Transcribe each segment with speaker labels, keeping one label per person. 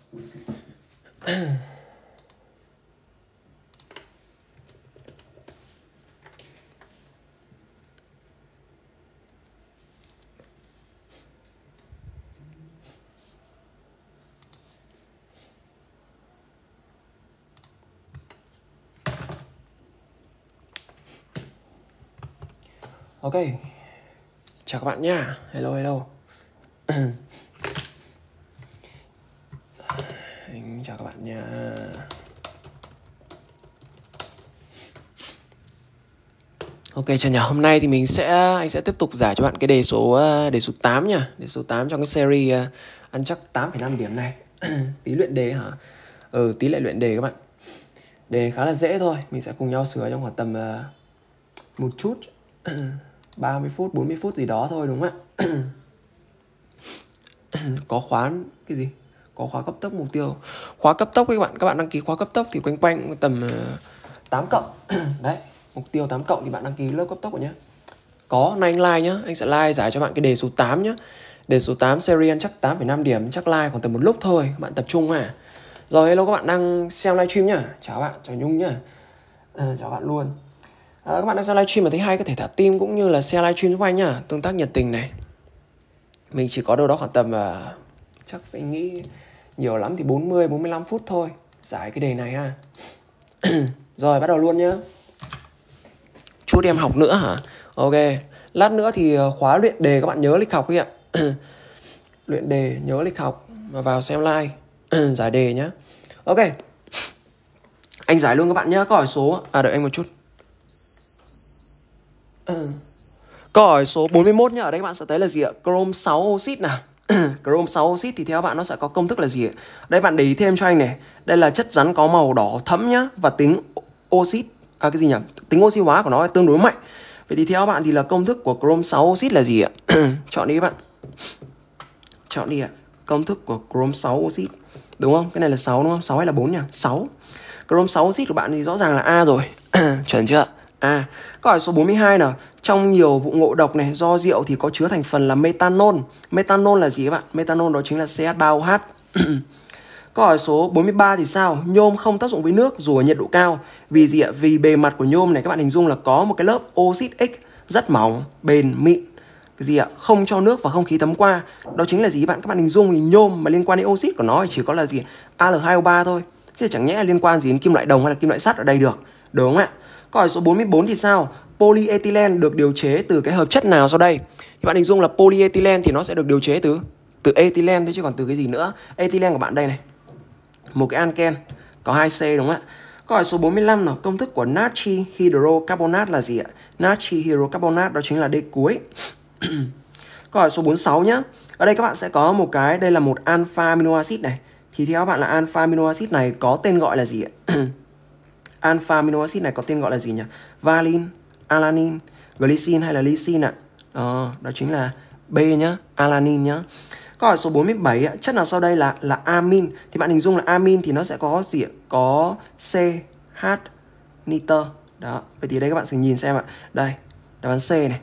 Speaker 1: Ok, chào các bạn nha. Hello hello. Anh chào các bạn nha. Ok, chào nhà. Hôm nay thì anh sẽ tiếp tục giải cho bạn cái đề số 8 nha. Đề số 8 trong cái series ăn chắc 8,5 điểm này. Tí luyện đề hả? Tí lại luyện đề các bạn. Đề khá là dễ thôi. Mình sẽ cùng nhau sửa trong khoảng tầm một chút 30 phút, 40 phút gì đó thôi đúng không ạ? Có khóa cái gì? Có khóa cấp tốc mục tiêu. Khóa cấp tốc các bạn đăng ký khóa cấp tốc thì quanh quanh tầm 8 cộng. Đấy, mục tiêu 8 cộng thì bạn đăng ký lớp cấp tốc rồi nhé. Có, nay anh like nhá, anh sẽ like giải cho bạn cái đề số 8 nhá. Đề số 8 series ăn chắc 8,5 điểm, chắc like khoảng tầm một lúc thôi, các bạn tập trung à. Rồi hello các bạn đang xem livestream nhá. Chào bạn, chào Nhung nhá. Chào bạn luôn. Các bạn đang xem livestream mà thấy hay có thể thả tim cũng như là share livestream giúp anh nhá, tương tác nhiệt tình này. Mình chỉ có đâu đó khoảng tầm chắc anh nghĩ nhiều lắm thì 40-45 phút thôi giải cái đề này ha. Rồi bắt đầu luôn nhá. Chút em học nữa hả? Ok, lát nữa thì khóa luyện đề các bạn nhớ lịch học đi ạ. Luyện đề nhớ lịch học mà vào xem like giải đề nhá. Ok, anh giải luôn các bạn nhá. Câu hỏi số đợi anh một chút. Câu hỏi số 41 nhá. Ở đây các bạn sẽ thấy là gì ạ? Chrome 6 oxit nào. Chrome 6 oxit thì theo bạn nó sẽ có công thức là gì ạ? Đây bạn để ý thêm cho anh này. Đây là chất rắn có màu đỏ thẫm nhá. Và tính oxit cái gì nhỉ? Tính oxy hóa của nó tương đối mạnh. Vậy thì theo bạn thì là công thức của Chrome 6 oxit là gì ạ? Chọn đi các bạn. Chọn đi ạ. Công thức của Chrome 6 oxit. Đúng không? Cái này là 6 đúng không? 6 hay là 4 nhỉ? 6. Chrome 6 oxit của bạn thì rõ ràng là A rồi. Chuẩn chưa? A. Câu hỏi số 42 nào. Trong nhiều vụ ngộ độc này do rượu thì có chứa thành phần là methanol. Methanol là gì các bạn? Methanol đó chính là CH3OH. Câu hỏi số 43 thì sao? Nhôm không tác dụng với nước dù ở nhiệt độ cao. Vì gì ạ? Vì bề mặt của nhôm này các bạn hình dung là có một cái lớp oxit X rất mỏng, bền, mịn. Cái gì ạ? Không cho nước và không khí thấm qua. Đó chính là gì các bạn? Các bạn hình dung thì nhôm mà liên quan đến oxit của nó thì chỉ có là gì? Al2O3 thôi. Chứ chẳng nhẽ là liên quan gì đến kim loại đồng hay là kim loại sắt ở đây được. Đúng không ạ? Câu hỏi số 44 thì sao? Polyethylene được điều chế từ cái hợp chất nào sau đây? Thì bạn hình dung là polyethylene thì nó sẽ được điều chế từ ethylene thôi chứ còn từ cái gì nữa. Ethylene của bạn đây này. Một cái alken có 2C đúng không ạ? Câu hỏi số 45 nào, công thức của natri hydrocarbonate là gì ạ? Natri hydrocarbonate đó chính là D cuối. Câu hỏi số 46 nhá. Ở đây các bạn sẽ có một cái, đây là một alpha amino acid này. Thì theo các bạn là alpha amino acid này có tên gọi là gì ạ? Alpha amino acid này có tên gọi là gì nhỉ? Valine, alanine, glycine hay là lysine ạ? Đó chính là B nhá, alanine nhá. Câu hỏi số 47 ạ, chất nào sau đây là amin? Thì bạn hình dung là amin thì nó sẽ có gì ạ? Có CH nitơ. Đó, vậy thì đây các bạn sẽ nhìn xem ạ. Đây, đáp án C này.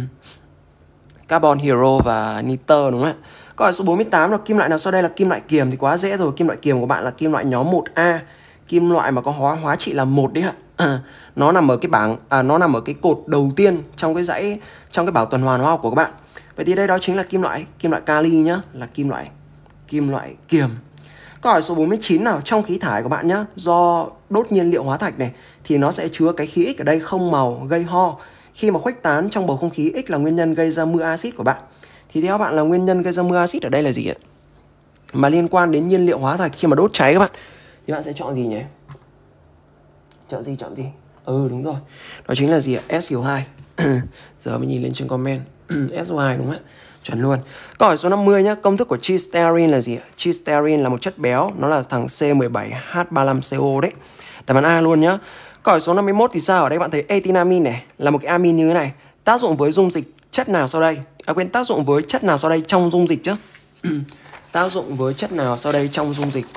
Speaker 1: Carbon hero và nitơ đúng không ạ? Câu hỏi số 48 là kim loại nào sau đây là kim loại kiềm? Thì quá dễ rồi, kim loại kiềm của bạn là kim loại nhóm 1A. Kim loại mà có hóa trị là 1 đấy ạ. Nó nằm ở cái bảng nó nằm ở cái cột đầu tiên trong cái dãy, trong cái bảo tuần hoàn hóa học của các bạn. Vậy thì đây đó chính là kim loại kali nhá, là kim loại kiềm. Câu hỏi số 49 nào, trong khí thải của bạn nhá, do đốt nhiên liệu hóa thạch này thì nó sẽ chứa cái khí X ở đây không màu gây ho. Khi mà khuếch tán trong bầu không khí, X là nguyên nhân gây ra mưa axit của bạn. Thì theo bạn là nguyên nhân gây ra mưa axit ở đây là gì ạ? Mà liên quan đến nhiên liệu hóa thạch khi mà đốt cháy các bạn, thì bạn sẽ chọn gì nhỉ? Chọn gì? Đúng rồi. Đó chính là gì ạ? SO2. Giờ mới nhìn lên trên comment. SO2 đúng không ạ? Chuẩn luôn. Câu hỏi số 50 nhé. Công thức của chisterin là gì ạ? Chisterin là một chất béo. Nó là thằng C17H35CO đấy. Đáp án A luôn nhá. Câu hỏi số 51 thì sao? Ở đây bạn thấy etinamin này là một cái amin như thế này. Tác dụng với dung dịch chất nào sau đây? Tác dụng với chất nào sau đây trong dung dịch chứ? Tác dụng với chất nào sau đây trong dung dịch?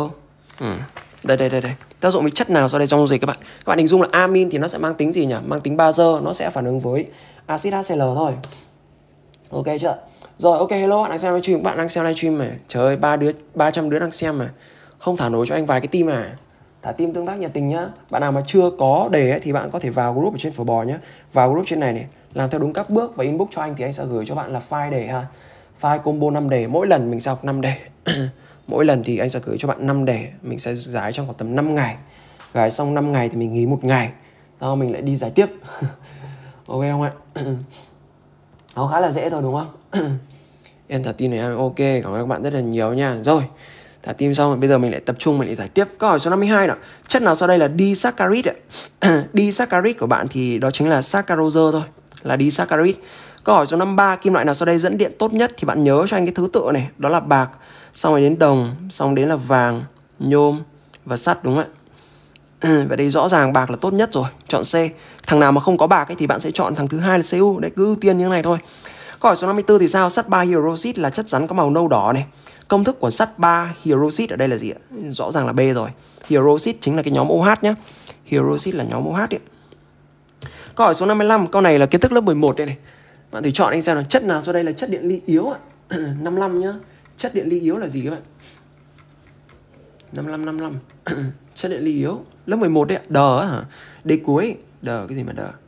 Speaker 1: Đây. Tác dụng với chất nào sau đây trong dung dịch các bạn? Các bạn hình dung là amin thì nó sẽ mang tính gì nhỉ? Mang tính bazơ, nó sẽ phản ứng với axit HCl thôi. Ok chưa? Rồi ok, hello bạn đang xem livestream, bạn đang xem livestream mà. Trời ơi, 300 đứa đang xem mà. Không thả nổi cho anh vài cái tim à? Thả tim tương tác nhiệt tình nhá. Bạn nào mà chưa có đề ấy, thì bạn có thể vào group ở trên phở bò nhá. Vào group trên này này, làm theo đúng các bước và inbox cho anh thì anh sẽ gửi cho bạn là file đề ha. File combo 5 đề, mỗi lần mình sẽ học 5 đề. Mỗi lần thì anh sẽ gửi cho bạn 5 đề, mình sẽ giải trong khoảng tầm 5 ngày. Gài xong 5 ngày thì mình nghỉ 1 ngày. Sau mình lại đi giải tiếp. Ok không ạ? Nó khá là dễ thôi đúng không? Em thả tim này ok, cảm ơn các bạn rất là nhiều nha. Rồi, thả tim xong rồi bây giờ mình lại tập trung mình lại giải tiếp. Câu hỏi số 52 nào. Chất nào sau đây là disaccharide ạ? Disaccharide của bạn thì đó chính là saccharose thôi, là disaccharide. Câu hỏi số 53, kim loại nào sau đây dẫn điện tốt nhất thì bạn nhớ cho anh cái thứ tự này, đó là bạc, xong rồi đến đồng, xong đến là vàng, nhôm và sắt đúng không ạ? Vậy đây rõ ràng bạc là tốt nhất rồi, chọn C. Thằng nào mà không có bạc ấy thì bạn sẽ chọn thằng thứ hai là Cu, đấy cứ ưu tiên như thế này thôi. Câu hỏi số 54 thì sao? Sắt 3 hydroxit là chất rắn có màu nâu đỏ này. Công thức của sắt 3 hydroxit ở đây là gì ạ? Rõ ràng là B rồi. Hydroxit chính là cái nhóm OH nhé. Hydroxit là nhóm OH ấy. Câu hỏi số 55, câu này là kiến thức lớp 11 đây này. Bạn thử chọn anh xem là chất nào sau đây là chất điện ly yếu ạ? 55 nhá. Chất điện ly yếu là gì các bạn? 55. Chất điện ly yếu. Lớp 11 đấy ạ. Đờ hả? Đê cuối. Đờ cái gì mà đờ?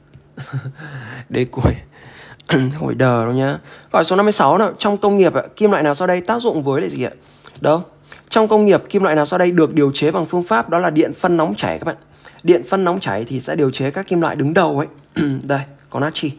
Speaker 1: Đê cuối. Không phải đờ đâu nhá. Câu hỏi số 56 nào. Trong công nghiệp kim loại nào sau đây tác dụng với lại gì ạ? Đâu? Trong công nghiệp kim loại nào sau đây được điều chế bằng phương pháp đó là điện phân nóng chảy các bạn. Điện phân nóng chảy thì sẽ điều chế các kim loại đứng đầu ấy. Đây, có natri.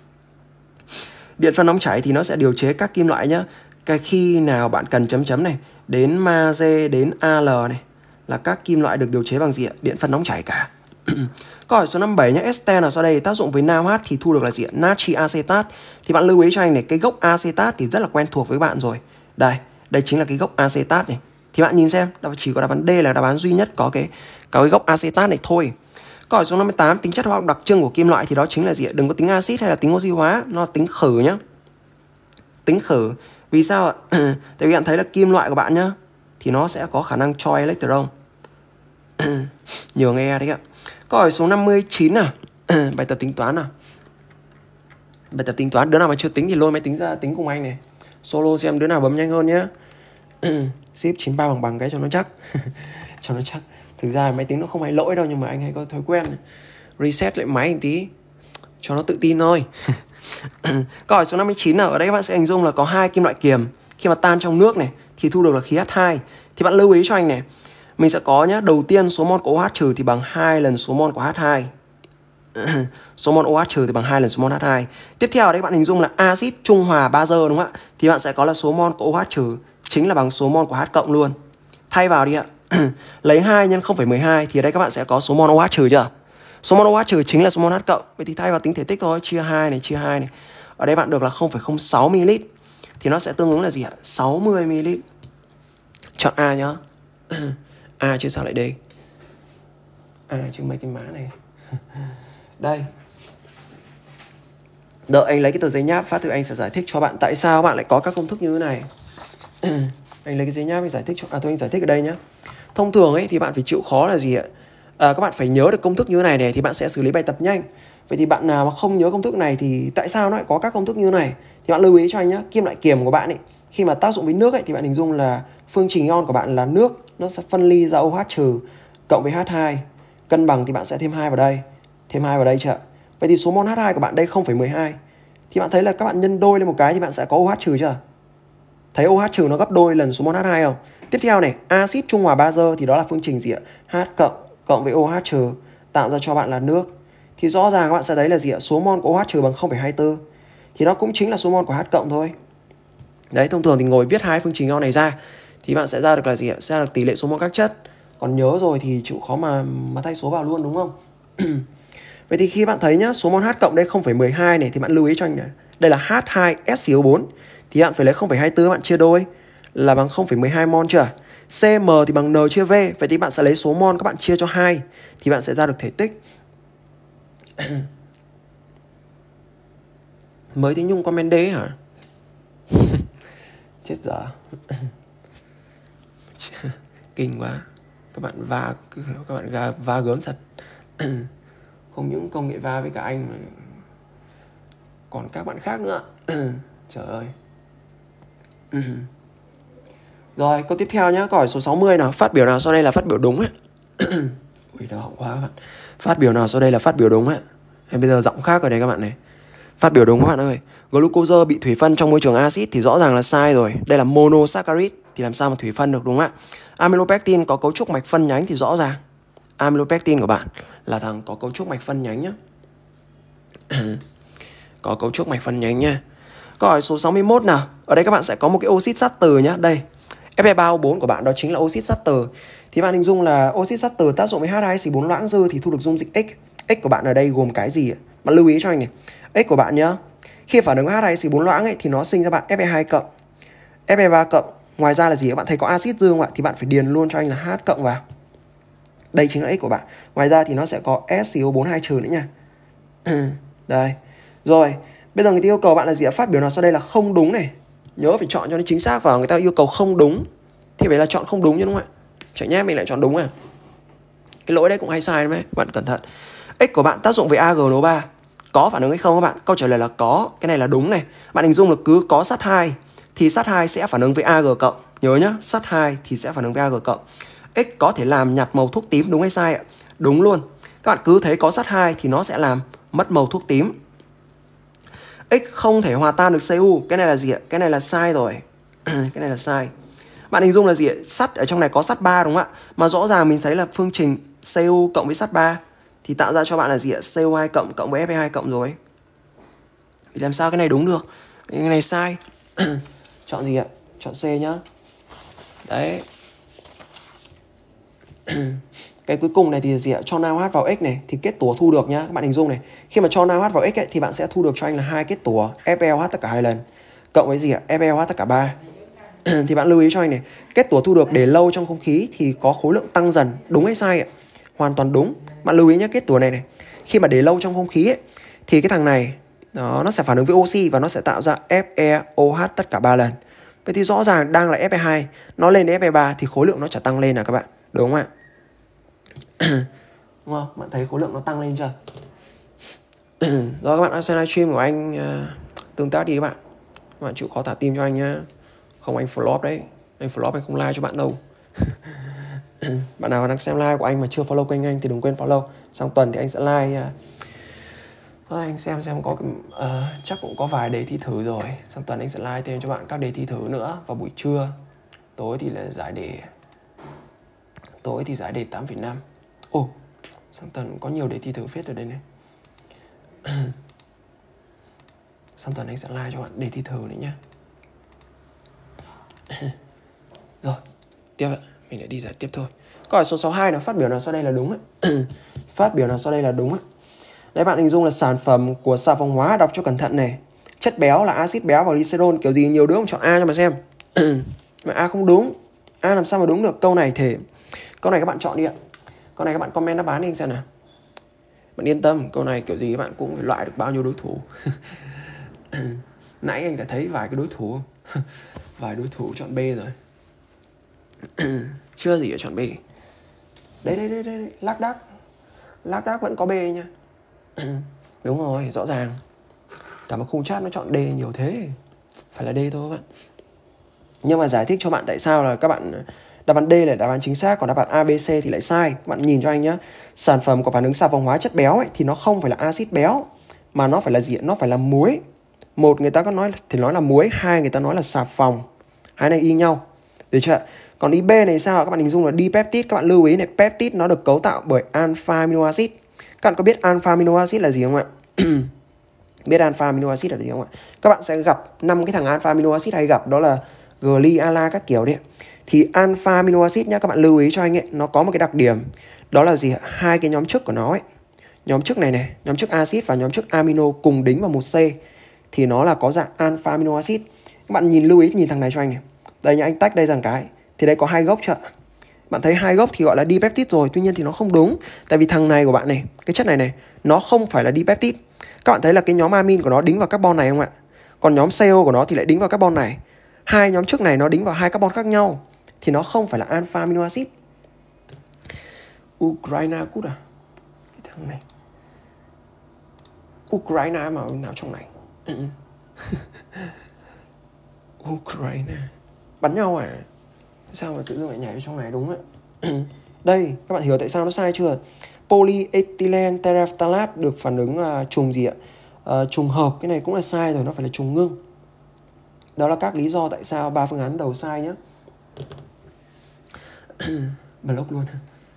Speaker 1: Điện phân nóng chảy thì nó sẽ điều chế các kim loại nhá. Cái khi nào bạn cần chấm chấm này, đến magie đến Al này là các kim loại được điều chế bằng gì ạ? Điện phân nóng chảy cả. Câu hỏi số 57 nhé. Ester nào sau đây tác dụng với NaOH thì thu được là gì ạ? Natri acetat. Thì bạn lưu ý cho anh này, cái gốc acetat thì rất là quen thuộc với bạn rồi. Đây chính là cái gốc acetat này. Thì bạn nhìn xem, chỉ có đáp án D là đáp án duy nhất có cái gốc acetat này thôi. Câu hỏi số 58, tính chất hóa học đặc trưng của kim loại thì đó chính là gì ạ? Đừng có tính axit hay là tính oxy hóa, nó là tính khử nhá. Tính khử. Vì sao ạ? Tại vì bạn thấy là kim loại của bạn nhá thì nó sẽ có khả năng cho electron. Nhường E đấy ạ. Câu hỏi số 59 nào. Bài tập tính toán nào. Bài tập tính toán, đứa nào mà chưa tính thì lôi máy tính ra tính cùng anh này. Solo xem đứa nào bấm nhanh hơn nhá. Ship 93 bằng cái cho nó chắc. Cho nó chắc. Thực ra máy tính nó không hay lỗi đâu, nhưng mà anh hay có thói quen reset lại máy một tí cho nó tự tin thôi. Câu hỏi số 59 nào. Ở đây các bạn sẽ hình dung là có hai kim loại kiềm, khi mà tan trong nước này thì thu được là khí H2. Thì bạn lưu ý cho anh này, mình sẽ có nhá, đầu tiên số mol của OH trừ thì bằng 2 lần số mol của H2. Số mol OH trừ thì bằng 2 lần số mol H2. Tiếp theo đấy bạn hình dung là axit trung hòa bazơ đúng không ạ? Thì bạn sẽ có là số mol của OH trừ chính là bằng số mol của H cộng luôn. Thay vào đi ạ. Lấy 2 nhân 0,12 thì ở đây các bạn sẽ có số mol OH trừ chưa? Số mol OH trừ chính là số mol H cộng. Vậy thì thay vào tính thể tích thôi, chia 2 này, chia 2 này. Ở đây bạn được là 0,06 ml. Thì nó sẽ tương ứng là gì ạ? 60 ml. Chọn A nhá. A chứ sao lại D? A chứ mấy cái má này. Đây. Đợi anh lấy cái tờ giấy nháp phát thì anh sẽ giải thích cho bạn tại sao bạn lại có các công thức như thế này. Anh lấy cái giấy nháp anh giải thích cho tôi anh giải thích ở đây nhá. Thông thường ấy thì bạn phải chịu khó là gì ạ? Các bạn phải nhớ được công thức như thế này này thì bạn sẽ xử lý bài tập nhanh. Vậy thì bạn nào mà không nhớ công thức này thì tại sao nó lại có các công thức như thế này? Thì bạn lưu ý cho anh nhá, kim loại kiềm của bạn ấy khi mà tác dụng với nước ấy thì bạn hình dung là phương trình ion của bạn là nước, nó sẽ phân ly ra OH trừ cộng với H2. Cân bằng thì bạn sẽ thêm 2 vào đây. Thêm 2 vào đây chưa? Vậy thì số mol H2 của bạn đây 0,12. Thì bạn thấy là các bạn nhân đôi lên một cái thì bạn sẽ có OH trừ chưa? Thấy OH trừ nó gấp đôi lần số mol H2 không? Tiếp theo này, axit trung hòa bazơ thì đó là phương trình gì ạ? H cộng với OH trừ tạo ra cho bạn là nước. Thì rõ ràng các bạn sẽ thấy là gì ạ? Số mol của OH trừ bằng 0,24. Thì nó cũng chính là số mol của H cộng thôi. Đấy, thông thường thì ngồi viết hai phương trình ion này ra thì bạn sẽ ra được là gì ạ? Sẽ ra được tỷ lệ số mol các chất. Còn nhớ rồi thì chịu khó mà thay số vào luôn đúng không? Vậy thì khi bạn thấy nhá, số mol H cộng đây 0,12 này thì bạn lưu ý cho anh này. Đây là H2SiO4 thì bạn phải lấy 0,24 bạn chia đôi là bằng 0,12 mol chưa? Cm thì bằng N chia V. Vậy thì bạn sẽ lấy số mol các bạn chia cho 2 thì bạn sẽ ra được thể tích. Mới thấy Nhung comment D hả? Chết dở. Kinh quá. Các bạn va gớm thật. Không những công nghệ va với cả anh mà còn các bạn khác nữa. Trời ơi. Rồi, câu tiếp theo nhá, câu hỏi số 60 nào. Phát biểu nào sau đây là phát biểu đúng ấy? Ui, đau họng quá các bạn. Phát biểu nào sau đây là phát biểu đúng ấy? Em bây giờ giọng khác rồi đấy các bạn này. Phát biểu đúng các bạn ơi. Glucose bị thủy phân trong môi trường axit thì rõ ràng là sai rồi. Đây là monosaccharide thì làm sao mà thủy phân được, đúng không ạ? Amylopectin có cấu trúc mạch phân nhánh thì rõ ràng amylopectin của bạn là thằng có cấu trúc mạch phân nhánh nhá. Có cấu trúc mạch phân nhánh nha. Câu hỏi số 61 nào. Ở đây các bạn sẽ có một cái oxit sắt từ nhá. Đây, Fe3O4 của bạn đó chính là oxit sắt từ. Thì bạn hình dung là oxit sắt từ tác dụng với H2SO4 loãng dư thì thu được dung dịch X. X của bạn ở đây gồm cái gì ạ? Bạn lưu ý cho anh này. X của bạn nhá. Khi phản ứng H2SO4 loãng ấy thì nó sinh ra bạn Fe2 cộng, Fe3 cộng. Ngoài ra là gì? Các bạn thấy có axit dương ạ thì bạn phải điền luôn cho anh là H cộng vào. Đây chính là X của bạn. Ngoài ra thì nó sẽ có SCO4 2 trừ nữa nha. Đây. Rồi, bây giờ người ta yêu cầu bạn là gì ạ? Phát biểu nào sau đây là không đúng này. Nhớ phải chọn cho nó chính xác vào. Người ta yêu cầu không đúng thì phải là chọn không đúng chứ đúng không ạ? Chẳng nhẽ mình lại chọn đúng à? Cái lỗi đấy cũng hay sai đấy. Bạn cẩn thận. X của bạn tác dụng với AgNO3 có phản ứng hay không các bạn? Câu trả lời là có. Cái này là đúng này. Bạn hình dung là cứ có sắt 2 thì sắt 2 sẽ phản ứng với Ag cộng. Nhớ nhá, sắt 2 thì sẽ phản ứng với Ag cộng. X có thể làm nhạt màu thuốc tím, đúng hay sai ạ? Đúng luôn. Các bạn cứ thấy có sắt 2 thì nó sẽ làm mất màu thuốc tím. X không thể hòa tan được Cu. Cái này là gì ạ? Cái này là sai rồi. Cái này là sai. Bạn hình dung là gì ạ? Sắt ở trong này có sắt 3 đúng không ạ? Mà rõ ràng mình thấy là phương trình Cu cộng với sắt 3 thì tạo ra cho bạn là gì ạ? CO2 cộng cộng với Fe2 cộng rồi. Thì làm sao cái này đúng được? Cái này sai. Chọn gì ạ? Chọn C nhá. Đấy. Cái cuối cùng này thì gì ạ? Cho NaOH vào X này thì kết tủa thu được nhá. Các bạn hình dung này. Khi mà cho NaOH vào X ấy, thì bạn sẽ thu được cho anh là 2 kết tủa FeOH tất cả 2 lần cộng với gì ạ? FeOH tất cả 3. Thì bạn lưu ý cho anh này. Kết tủa thu được để lâu trong không khí thì có khối lượng tăng dần. Đúng hay sai ạ? Hoàn toàn đúng. Bạn lưu ý nhé, kết tủa này này. Khi mà để lâu trong không khí ấy, thì cái thằng này đó, nó sẽ phản ứng với oxy và nó sẽ tạo ra FeOH tất cả 3 lần. Vậy thì rõ ràng đang là Fe2, nó lên đến Fe3 thì khối lượng nó chả tăng lên à các bạn. Đúng không ạ? Đúng không? Bạn thấy khối lượng nó tăng lên chưa? Rồi các bạn đã xem livestream của anh, tương tác đi các bạn. Các bạn chịu khó thả tim cho anh nhá. Không anh flop đấy. Anh flop anh không like cho bạn đâu. Bạn nào đang xem live của anh mà chưa follow kênh anh thì đừng quên follow. Sang tuần thì anh sẽ like. Anh xem có chắc cũng có vài đề thi thử rồi. Sang tuần anh sẽ like thêm cho bạn các đề thi thử nữa vào buổi trưa. Tối thì là giải đề. Tối thì giải đề 8,5. Ồ, sang tuần có nhiều đề thi thử phết ở đây này. Sang tuần anh sẽ like cho bạn đề thi thử nữa nhá. Rồi, tiếp ạ. Mình lại đi giải tiếp thôi. Câu hỏi số 62 là phát biểu nào sau đây là đúng ạ? Phát biểu nào sau đây là đúng ạ? Đấy, bạn hình dung là sản phẩm của xà phòng hóa, đọc cho cẩn thận này. Chất béo là axit béo và glycerol, kiểu gì nhiều đứa không chọn A cho mà xem. Mà A không đúng. A làm sao mà đúng được? Câu này các bạn chọn đi ạ. Câu này các bạn comment đáp án đi anh xem nào. Bạn yên tâm, câu này kiểu gì các bạn cũng phải loại được bao nhiêu đối thủ. Nãy anh đã thấy vài cái đối thủ. Vài đối thủ chọn B rồi. Chưa gì ở chọn B. Đây, lác đác vẫn có B nha. Đúng rồi, rõ ràng. Cả một khung chat nó chọn D nhiều thế. Phải là D thôi các bạn. Nhưng mà giải thích cho bạn tại sao là các bạn đáp án D là đáp án chính xác, còn đáp án A, B, C thì lại sai. Các bạn nhìn cho anh nhé. Sản phẩm của phản ứng xà phòng hóa chất béo ấy, thì nó không phải là axit béo, mà nó phải là gì? Nó phải là muối. Một người ta có nói thì nói là muối, hai người ta nói là xà phòng. Hai này y nhau. Được chưa? Còn ý B này sao? Các bạn hình dung là dipeptide. Các bạn lưu ý này, peptide nó được cấu tạo bởi alpha amino acid. Các bạn có biết alpha amino acid là gì không ạ? Biết alpha amino acid là gì không ạ? Các bạn sẽ gặp 5 cái thằng alpha amino acid hay gặp, đó là gly, ala các kiểu đấy. Thì alpha amino acid nhá, các bạn lưu ý cho anh ấy, nó có một cái đặc điểm, đó là gì ạ? Hai cái nhóm chức của nó ấy. Nhóm chức này, nhóm chức acid và nhóm chức amino cùng đính vào một C thì nó là có dạng alpha amino acid. Các bạn lưu ý nhìn thằng này cho anh này. Đây nhá, anh tách đây rằng cái. Thì đây có hai gốc chưa? Bạn thấy hai gốc thì gọi là dipeptide rồi, tuy nhiên thì nó không đúng. Tại vì thằng này của bạn này, cái chất này nó không phải là dipeptide. Các bạn thấy là cái nhóm amin của nó đính vào carbon này không ạ? Còn nhóm CO của nó thì lại đính vào carbon này. Hai nhóm trước này nó đính vào hai carbon khác nhau thì nó không phải là alpha amino acid. Ukraine cút à? Cái thằng này Ukraine mà nào trong này. Ukraine bắn nhau à? Sao mà tự dưng lại nhảy vào trong này đúng ạ? Đây, các bạn hiểu tại sao nó sai chưa? Polyethylene terephthalate được phản ứng trùng gì ạ? Trùng hợp, cái này cũng là sai rồi, nó phải là trùng ngưng. Đó là các lý do tại sao 3 phương án đầu sai nhé. Block luôn.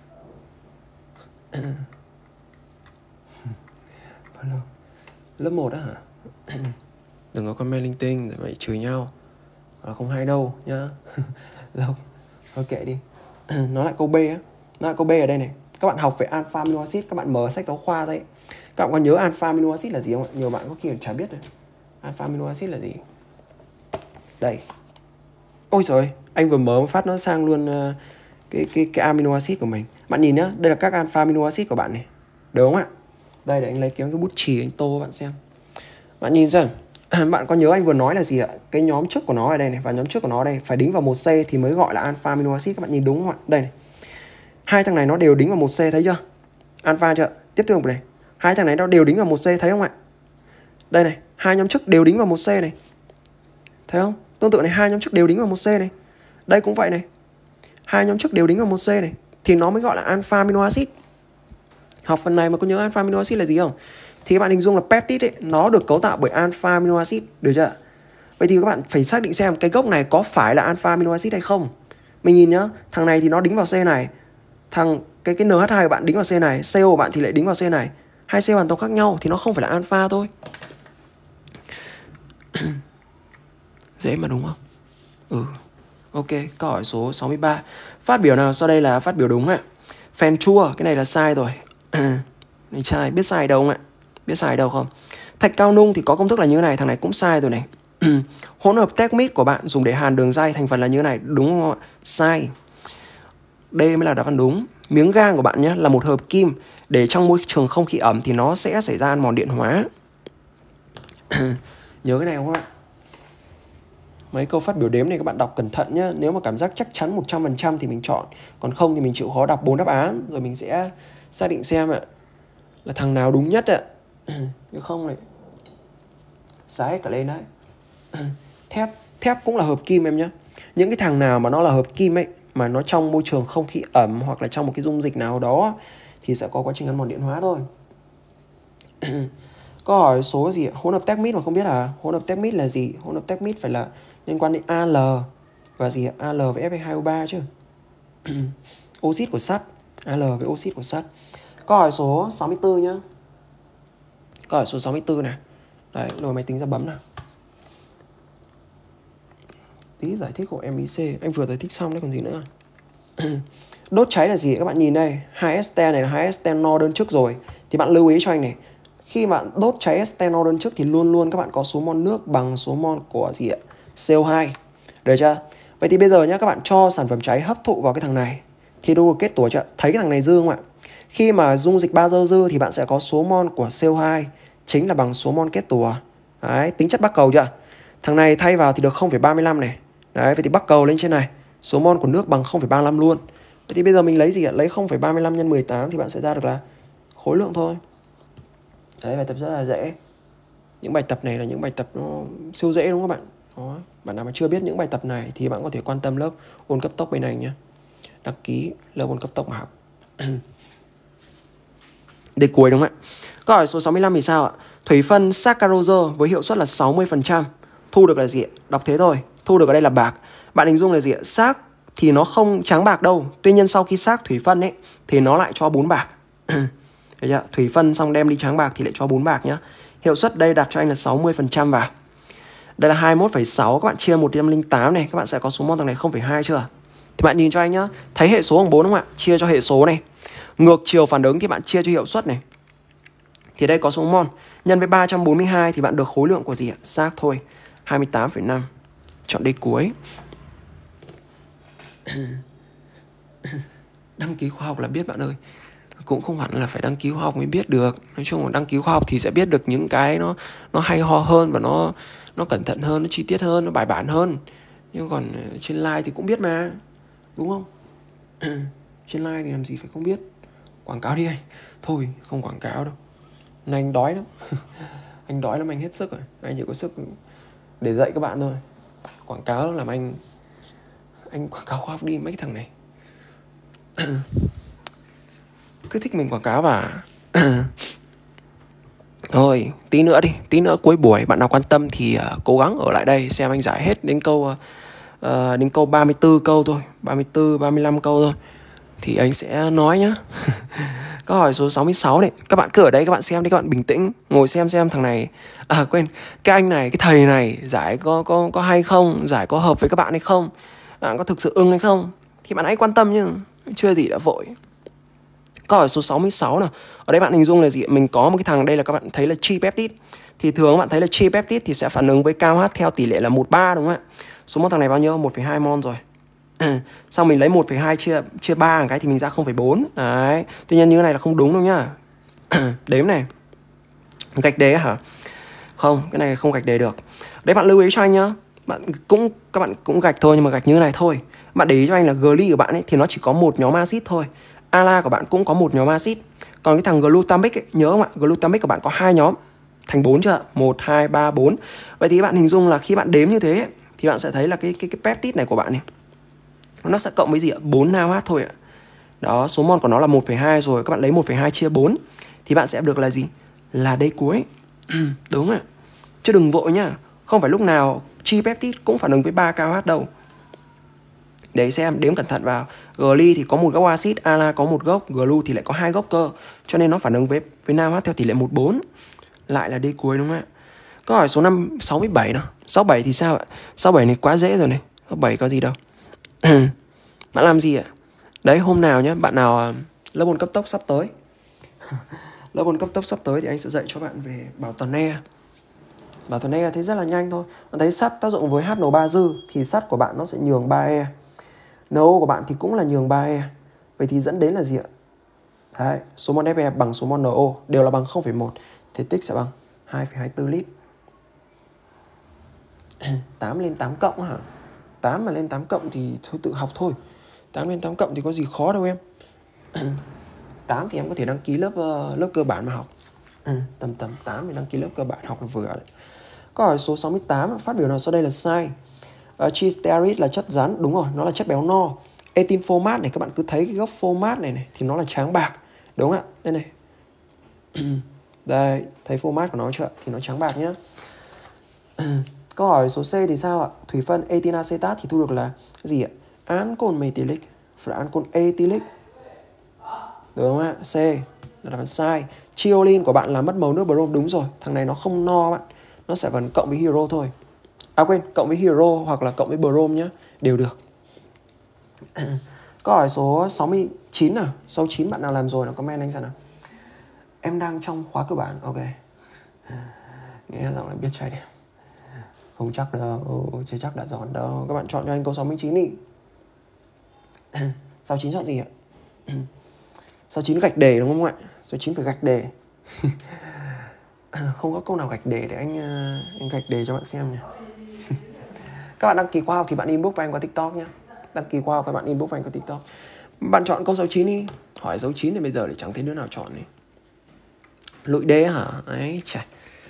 Speaker 1: Lớp 1 á hả? Đừng có comment linh tinh rồi vậy chửi nhau. Không hay đâu nhá. Lâu. Thôi kệ đi. Nó lại câu B á. Nó lại câu B ở đây này. Các bạn học về alpha amino acid, các bạn mở sách giáo khoa đấy. Các bạn có nhớ alpha amino acid là gì không ạ? Nhiều bạn có khi chả biết rồi. Alpha amino acid là gì? Đây. Ôi trời ơi, anh vừa mở phát nó sang luôn cái amino acid của mình. Bạn nhìn nhá, đây là các alpha amino acid của bạn này. Được không ạ? Đây để anh lấy kiếm cái bút chì anh tô bạn xem. Bạn nhìn xem. Bạn có nhớ anh vừa nói là gì ạ? Cái nhóm trước của nó ở đây này và nhóm trước của nó ở đây phải đính vào 1C thì mới gọi là alpha amino acid. Các bạn nhìn đúng không ạ? Đây này. Hai thằng này nó đều đính vào 1C thấy chưa? Alpha chưa? Tiếp tục này. Hai thằng này nó đều đính vào 1C thấy không ạ? Đây này, hai nhóm trước đều đính vào 1C này. Thấy không? Tương tự này, hai nhóm trước đều đính vào 1C này. Đây cũng vậy này. Hai nhóm trước đều đính vào 1C này thì nó mới gọi là alpha amino acid. Học phần này mà có nhớ alpha amino acid là gì không? Thì các bạn hình dung là peptide ấy, nó được cấu tạo bởi alpha amino acid, được chưa? Vậy thì các bạn phải xác định xem cái gốc này có phải là alpha amino acid hay không. Mình nhìn nhá, thằng này thì nó đính vào C này. Thằng cái NH2 của bạn đính vào C này, CO của bạn thì lại đính vào C này. Hai C hoàn toàn khác nhau thì nó không phải là alpha thôi. Dễ mà đúng không? Ok, câu hỏi số 63. Phát biểu nào sau đây là phát biểu đúng ạ? Phèn chua, cái này là sai rồi. Này sai, biết sai đâu không ạ? Biết sai đâu không? Thạch cao nung thì có công thức là như thế này, thằng này cũng sai rồi này. Hỗn hợp techmit của bạn dùng để hàn đường dây thành phần là như thế này, đúng không ạ? Sai. Đây mới là đáp án đúng. Miếng gang của bạn nhé là một hợp kim, để trong môi trường không khí ẩm thì nó sẽ xảy ra ăn mòn điện hóa. Nhớ cái này không các bạn? Mấy câu phát biểu đếm này các bạn đọc cẩn thận nhé. Nếu mà cảm giác chắc chắn 100% thì mình chọn, còn không thì mình chịu khó đọc 4 đáp án rồi mình sẽ xác định xem ạ là thằng nào đúng nhất ạ. Nếu không này xái cả lên đấy. Thép cũng là hợp kim em nhé. Những cái thằng nào mà nó là hợp kim ấy, mà nó trong môi trường không khí ẩm hoặc là trong một cái dung dịch nào đó thì sẽ có quá trình ăn mòn điện hóa thôi. Câu hỏi số gì? Hỗn hợp techmit mà không biết à? Hỗn hợp techmit là gì? Hỗn hợp techmit phải là liên quan đến Al và gì? Al với Fe2O3 chứ. Oxit của sắt. Al với oxit của sắt. Câu hỏi số 64 nhá. Câu hỏi số 64 này. Đấy, lồi máy tính ra bấm nào. Tí giải thích của MIC, anh vừa giải thích xong đấy còn gì nữa. Đốt cháy là gì? Các bạn nhìn đây, hai este này là hai este no đơn trước rồi. Thì bạn lưu ý cho anh này. Khi bạn đốt cháy este no đơn trước thì luôn luôn các bạn có số mol nước bằng số mol của gì ạ? CO2. Được chưa? Vậy thì bây giờ nhá, các bạn cho sản phẩm cháy hấp thụ vào cái thằng này thì đâu được kết tủa chưa? Thấy cái thằng này dư không ạ? Khi mà dung dịch bazơ dư thì bạn sẽ có số mol của CO2 chính là bằng số mol kết tủa. Đấy, tính chất bắc cầu chưa? Thằng này thay vào thì được 0,35 này. Đấy, vậy thì bắc cầu lên trên này, số mol của nước bằng 0,35 luôn. Vậy thì bây giờ mình lấy gì ạ? Lấy 0,35 nhân 18 thì bạn sẽ ra được là khối lượng thôi. Đấy, bài tập rất là dễ. Những bài tập này là những bài tập nó siêu dễ đúng không các bạn? Đó. Bạn nào mà chưa biết những bài tập này thì bạn có thể quan tâm lớp ôn cấp tốc bên anh nhé. Đăng ký lớp ôn cấp tốc mà học. Để cuối đúng không ạ? Câu hỏi số 65 thì sao ạ? Thủy phân saccharose với hiệu suất là 60%. Thu được là gì ạ? Đọc thế thôi. Thu được ở đây là bạc. Bạn hình dung là gì ạ? Xác thì nó không trắng bạc đâu. Tuy nhiên sau khi xác thủy phân ấy thì nó lại cho 4 bạc. Được chưa? Thủy phân xong đem đi trắng bạc thì lại cho 4 bạc nhá. Hiệu suất đây đặt cho anh là 60% vào. Đây là 21,6, các bạn chia 108 này, các bạn sẽ có số mol thằng này 0,2 chưa? Thì bạn nhìn cho anh nhá, thấy hệ số bằng 4 đúng không ạ? Chia cho hệ số này. Ngược chiều phản ứng thì bạn chia cho hiệu suất này. Thì đây có số mol, nhân với 342 thì bạn được khối lượng của gì ạ? Xác thôi, 28,5. Chọn đây cuối. Đăng ký khoa học là biết bạn ơi. Cũng không hẳn là phải đăng ký khoa học mới biết được. Nói chung là đăng ký khoa học thì sẽ biết được những cái nó hay ho hơn và nó cẩn thận hơn, nó chi tiết hơn, nó bài bản hơn. Nhưng còn trên live thì cũng biết mà, đúng không? Trên live thì làm gì phải không biết. Quảng cáo đi anh. Thôi không quảng cáo đâu. Này anh đói lắm. Anh đói lắm, anh hết sức rồi. Anh chỉ có sức để dạy các bạn thôi. quảng cáo làm anh quảng cáo khoa học đi mấy cái thằng này. Cứ thích mình quảng cáo và thôi tí nữa cuối buổi bạn nào quan tâm thì cố gắng ở lại đây xem anh giải hết đến câu 34 câu thôi, 35 câu thôi thì anh sẽ nói nhá. Câu hỏi số 66 này, các bạn cứ ở đây các bạn xem đi, các bạn bình tĩnh ngồi xem thằng này. Quên, cái anh này, cái thầy này giải có hay không, giải có hợp với các bạn hay không, bạn có thực sự ưng hay không thì bạn hãy quan tâm chứ chưa gì đã vội. Câu hỏi số 66 nào. Ở đây bạn hình dung là gì? Mình có một cái thằng đây là các bạn thấy là chi peptide. Thì thường các bạn thấy là chi peptide thì sẽ phản ứng với KOH theo tỷ lệ là 1:3 đúng không ạ? Số mol thằng này bao nhiêu? 1,2 mol rồi. Xong mình lấy 1,2 chia 3 cái thì mình ra 0,4. Đấy. Tuy nhiên như thế này là không đúng đâu nhá. Đếm này. Gạch đề hả? Không, cái này không gạch đề được. Đấy bạn lưu ý cho anh nhá. Các bạn cũng gạch thôi nhưng mà gạch như thế này thôi. Bạn để ý cho anh là gly của bạn ấy thì nó chỉ có một nhóm axit thôi. Ala của bạn cũng có một nhóm axit. Còn cái thằng glutamic ấy, nhớ không ạ? Glutamic của bạn có 2 nhóm. Thành 4 chưa? 1 2 3 4. Vậy thì bạn hình dung là khi bạn đếm như thế thì bạn sẽ thấy là cái peptide này của bạn này nó sẽ cộng với gì ạ? 4 NaOH thôi ạ. Đó, số mol của nó là 1,2 rồi, các bạn lấy 1,2 chia 4 thì bạn sẽ được là gì? Là đây cuối. Đúng ạ. Chứ đừng vội nhá. Không phải lúc nào chi peptide cũng phản ứng với 3 KOH đâu. Đấy xem, đếm cẩn thận vào. Gly thì có một gốc axit, ala có một gốc, glu thì lại có 2 gốc cơ. Cho nên nó phản ứng với NaOH theo tỷ lệ 1:4. Lại là đây cuối đúng không ạ? Câu hỏi số 67 nào. 67 thì sao ạ? 67 này quá dễ rồi này. 67 có gì đâu. Bạn làm gì ạ? Đấy, hôm nào nhé, bạn nào lớp 4 cấp tốc sắp tới. Lớp 4 cấp tốc sắp tới thì anh sẽ dạy cho bạn về bảo toàn E. Bảo toàn E thấy rất là nhanh thôi. Bạn thấy sắt tác dụng với HNO3 dư thì sắt của bạn nó sẽ nhường 3E. NO của bạn thì cũng là nhường 3E. Vậy thì dẫn đến là gì ạ? Đấy, số mol Fe bằng số mol NO đều là bằng 0,1 thì tích sẽ bằng 2,24 lít. 8 lên 8 cộng hả? 8 mà lên 8 cộng thì thôi tự học thôi. 8 lên 8 cộng thì có gì khó đâu em. 8 thì em có thể đăng ký lớp cơ bản mà học. Tầm 8 thì đăng ký lớp cơ bản học là vừa đấy. Câu hỏi số 68, phát biểu nào sau đây là sai? Chistearid là chất rắn, đúng rồi, nó là chất béo no. Etin format này, các bạn cứ thấy cái gốc format này thì nó là trắng bạc. Đúng không ạ? Đây này. Đây, thấy format của nó chưa? Thì nó trắng bạc nhá. Câu hỏi số C thì sao ạ? Thủy phân etin acetat thì thu được là gì ạ? Ancol methylic, phải là ancol ethylic. Đúng không ạ? C là đáp án sai. Chiolin của bạn là mất màu nước brom, đúng rồi. Thằng này nó không no bạn. Nó sẽ vẫn cộng với hero thôi. Quên, cộng với hero hoặc là cộng với brom nhá, đều được. Câu hỏi số 69 nào. 69 bạn nào làm rồi nó comment anh xem nào. Em đang trong khóa cơ bản, ok. Nghe giọng là biết trai đẹp. Không chắc đâu, chưa chắc đã giòn đâu. Các bạn chọn cho anh câu 69 đi. 69 chọn gì ạ? 69 gạch đề đúng không ạ? 69 phải gạch đề. Không có câu nào gạch đề để anh gạch đề cho bạn xem nha. Các bạn đăng ký khoa học thì bạn inbox vào anh qua TikTok nhé. Đăng ký khoa học các bạn inbox vào anh qua TikTok. Bạn chọn câu 69 đi. Hỏi dấu 9 thì bây giờ thì chẳng thấy đứa nào chọn này. Lụi đế hả? Ấy chà.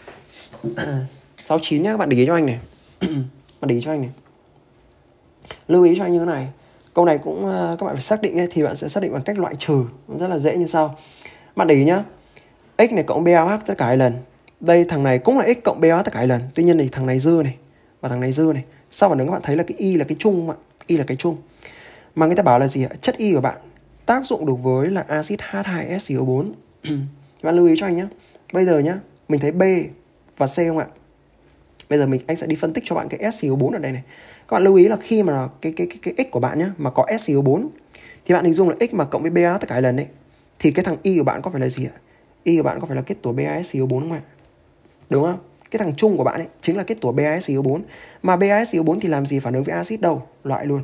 Speaker 1: 69 nhá, các bạn để ý cho anh này. Bạn để ý cho anh này. Lưu ý cho anh như thế này. Câu này cũng các bạn phải xác định ấy, thì bạn sẽ xác định bằng cách loại trừ. Rất là dễ như sau. Bạn để ý nhá. X này cộng BAOH tất cả 2 lần. Đây thằng này cũng là X cộng BAOH tất cả 2 lần. Tuy nhiên thì thằng này dư này và thằng này dư này. Sau phản ứng các bạn thấy là cái Y là cái chung không ạ? Y là cái chung. Mà người ta bảo là gì ạ? Chất Y của bạn tác dụng được với là axit H2SiO4. Bạn lưu ý cho anh nhé. Bây giờ nhá, mình thấy B và C không ạ? Bây giờ anh sẽ đi phân tích cho bạn cái SiO4 ở đây này. Các bạn lưu ý là khi mà cái X của bạn nhá mà có SiO4 thì bạn hình dung là X mà cộng với BA tất cả 2 lần đấy thì cái thằng Y của bạn có phải là gì ạ? Y của bạn có phải là kết tủa BaSiO4 không ạ? Đúng không? Cái thằng chung của bạn ấy chính là kết tủa BaSiO4. Mà BaSiO4 thì làm gì phản ứng với axit đâu? Loại luôn.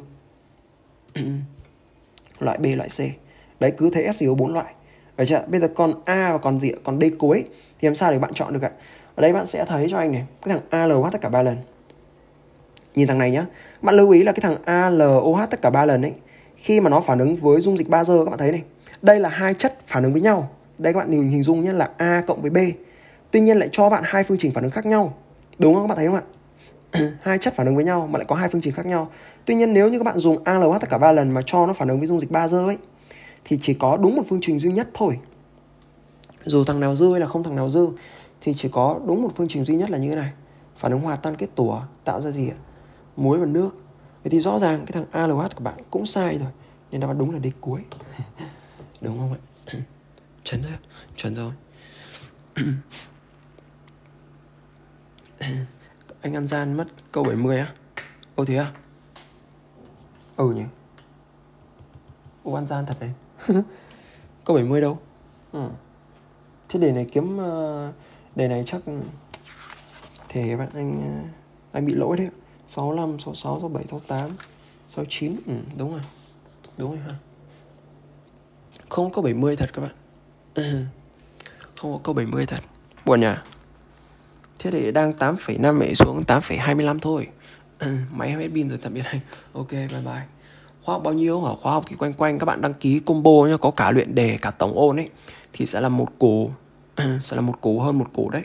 Speaker 1: Loại B, loại C. Đấy, cứ thấy SiO4 loại. Vậy chưa? Bây giờ còn A và còn gì ạ? Còn D cuối thì làm sao để bạn chọn được ạ? Ở đây bạn sẽ thấy cho anh này, cái thằng ALOH tất cả 3 lần. Nhìn thằng này nhá. Bạn lưu ý là cái thằng ALOH tất cả 3 lần ấy, khi mà nó phản ứng với dung dịch bazơ các bạn thấy này. Đây là hai chất phản ứng với nhau. Đây các bạn hình dung nhé là A cộng với B. Tuy nhiên lại cho bạn hai phương trình phản ứng khác nhau. Đúng không các bạn thấy không ạ? hai chất phản ứng với nhau mà lại có hai phương trình khác nhau. Tuy nhiên nếu như các bạn dùng ALOH tất cả 3 lần mà cho nó phản ứng với dung dịch bazơ ấy thì chỉ có đúng một phương trình duy nhất thôi. Dù thằng nào dư hay là không thằng nào dư thì chỉ có đúng một phương trình duy nhất là như thế này. Phản ứng hòa tan kết tủa tạo ra gì ạ? Muối và nước. Vậy thì rõ ràng cái thằng ALOH của bạn cũng sai rồi. Nên đáp án đúng là D cuối. Đúng không ạ? Chuẩn rồi. Chuẩn rồi. Anh ăn gian mất câu 70 á? Ồ thế à? Ừ nhỉ. Ồ ăn gian thật đấy. Câu 70 đâu? Thế đề này kiếm đề này chắc thể bạn anh bị lỗi đấy. 65, 66, 67, 68, 69. Đúng rồi. Đúng rồi ha. Không có câu 70 thật các bạn. Không có câu 70 thật. Buồn nhỉ. Thế thì đang 8,5 để xuống 8,25 thôi. Máy em hết pin rồi, tạm biệt anh. Ok, bye bye. Khóa học bao nhiêu hả? Khóa học thì quanh quanh các bạn đăng ký combo nhá, có cả luyện đề cả tổng ôn ấy thì sẽ là một củ sẽ là một củ hơn một củ đấy.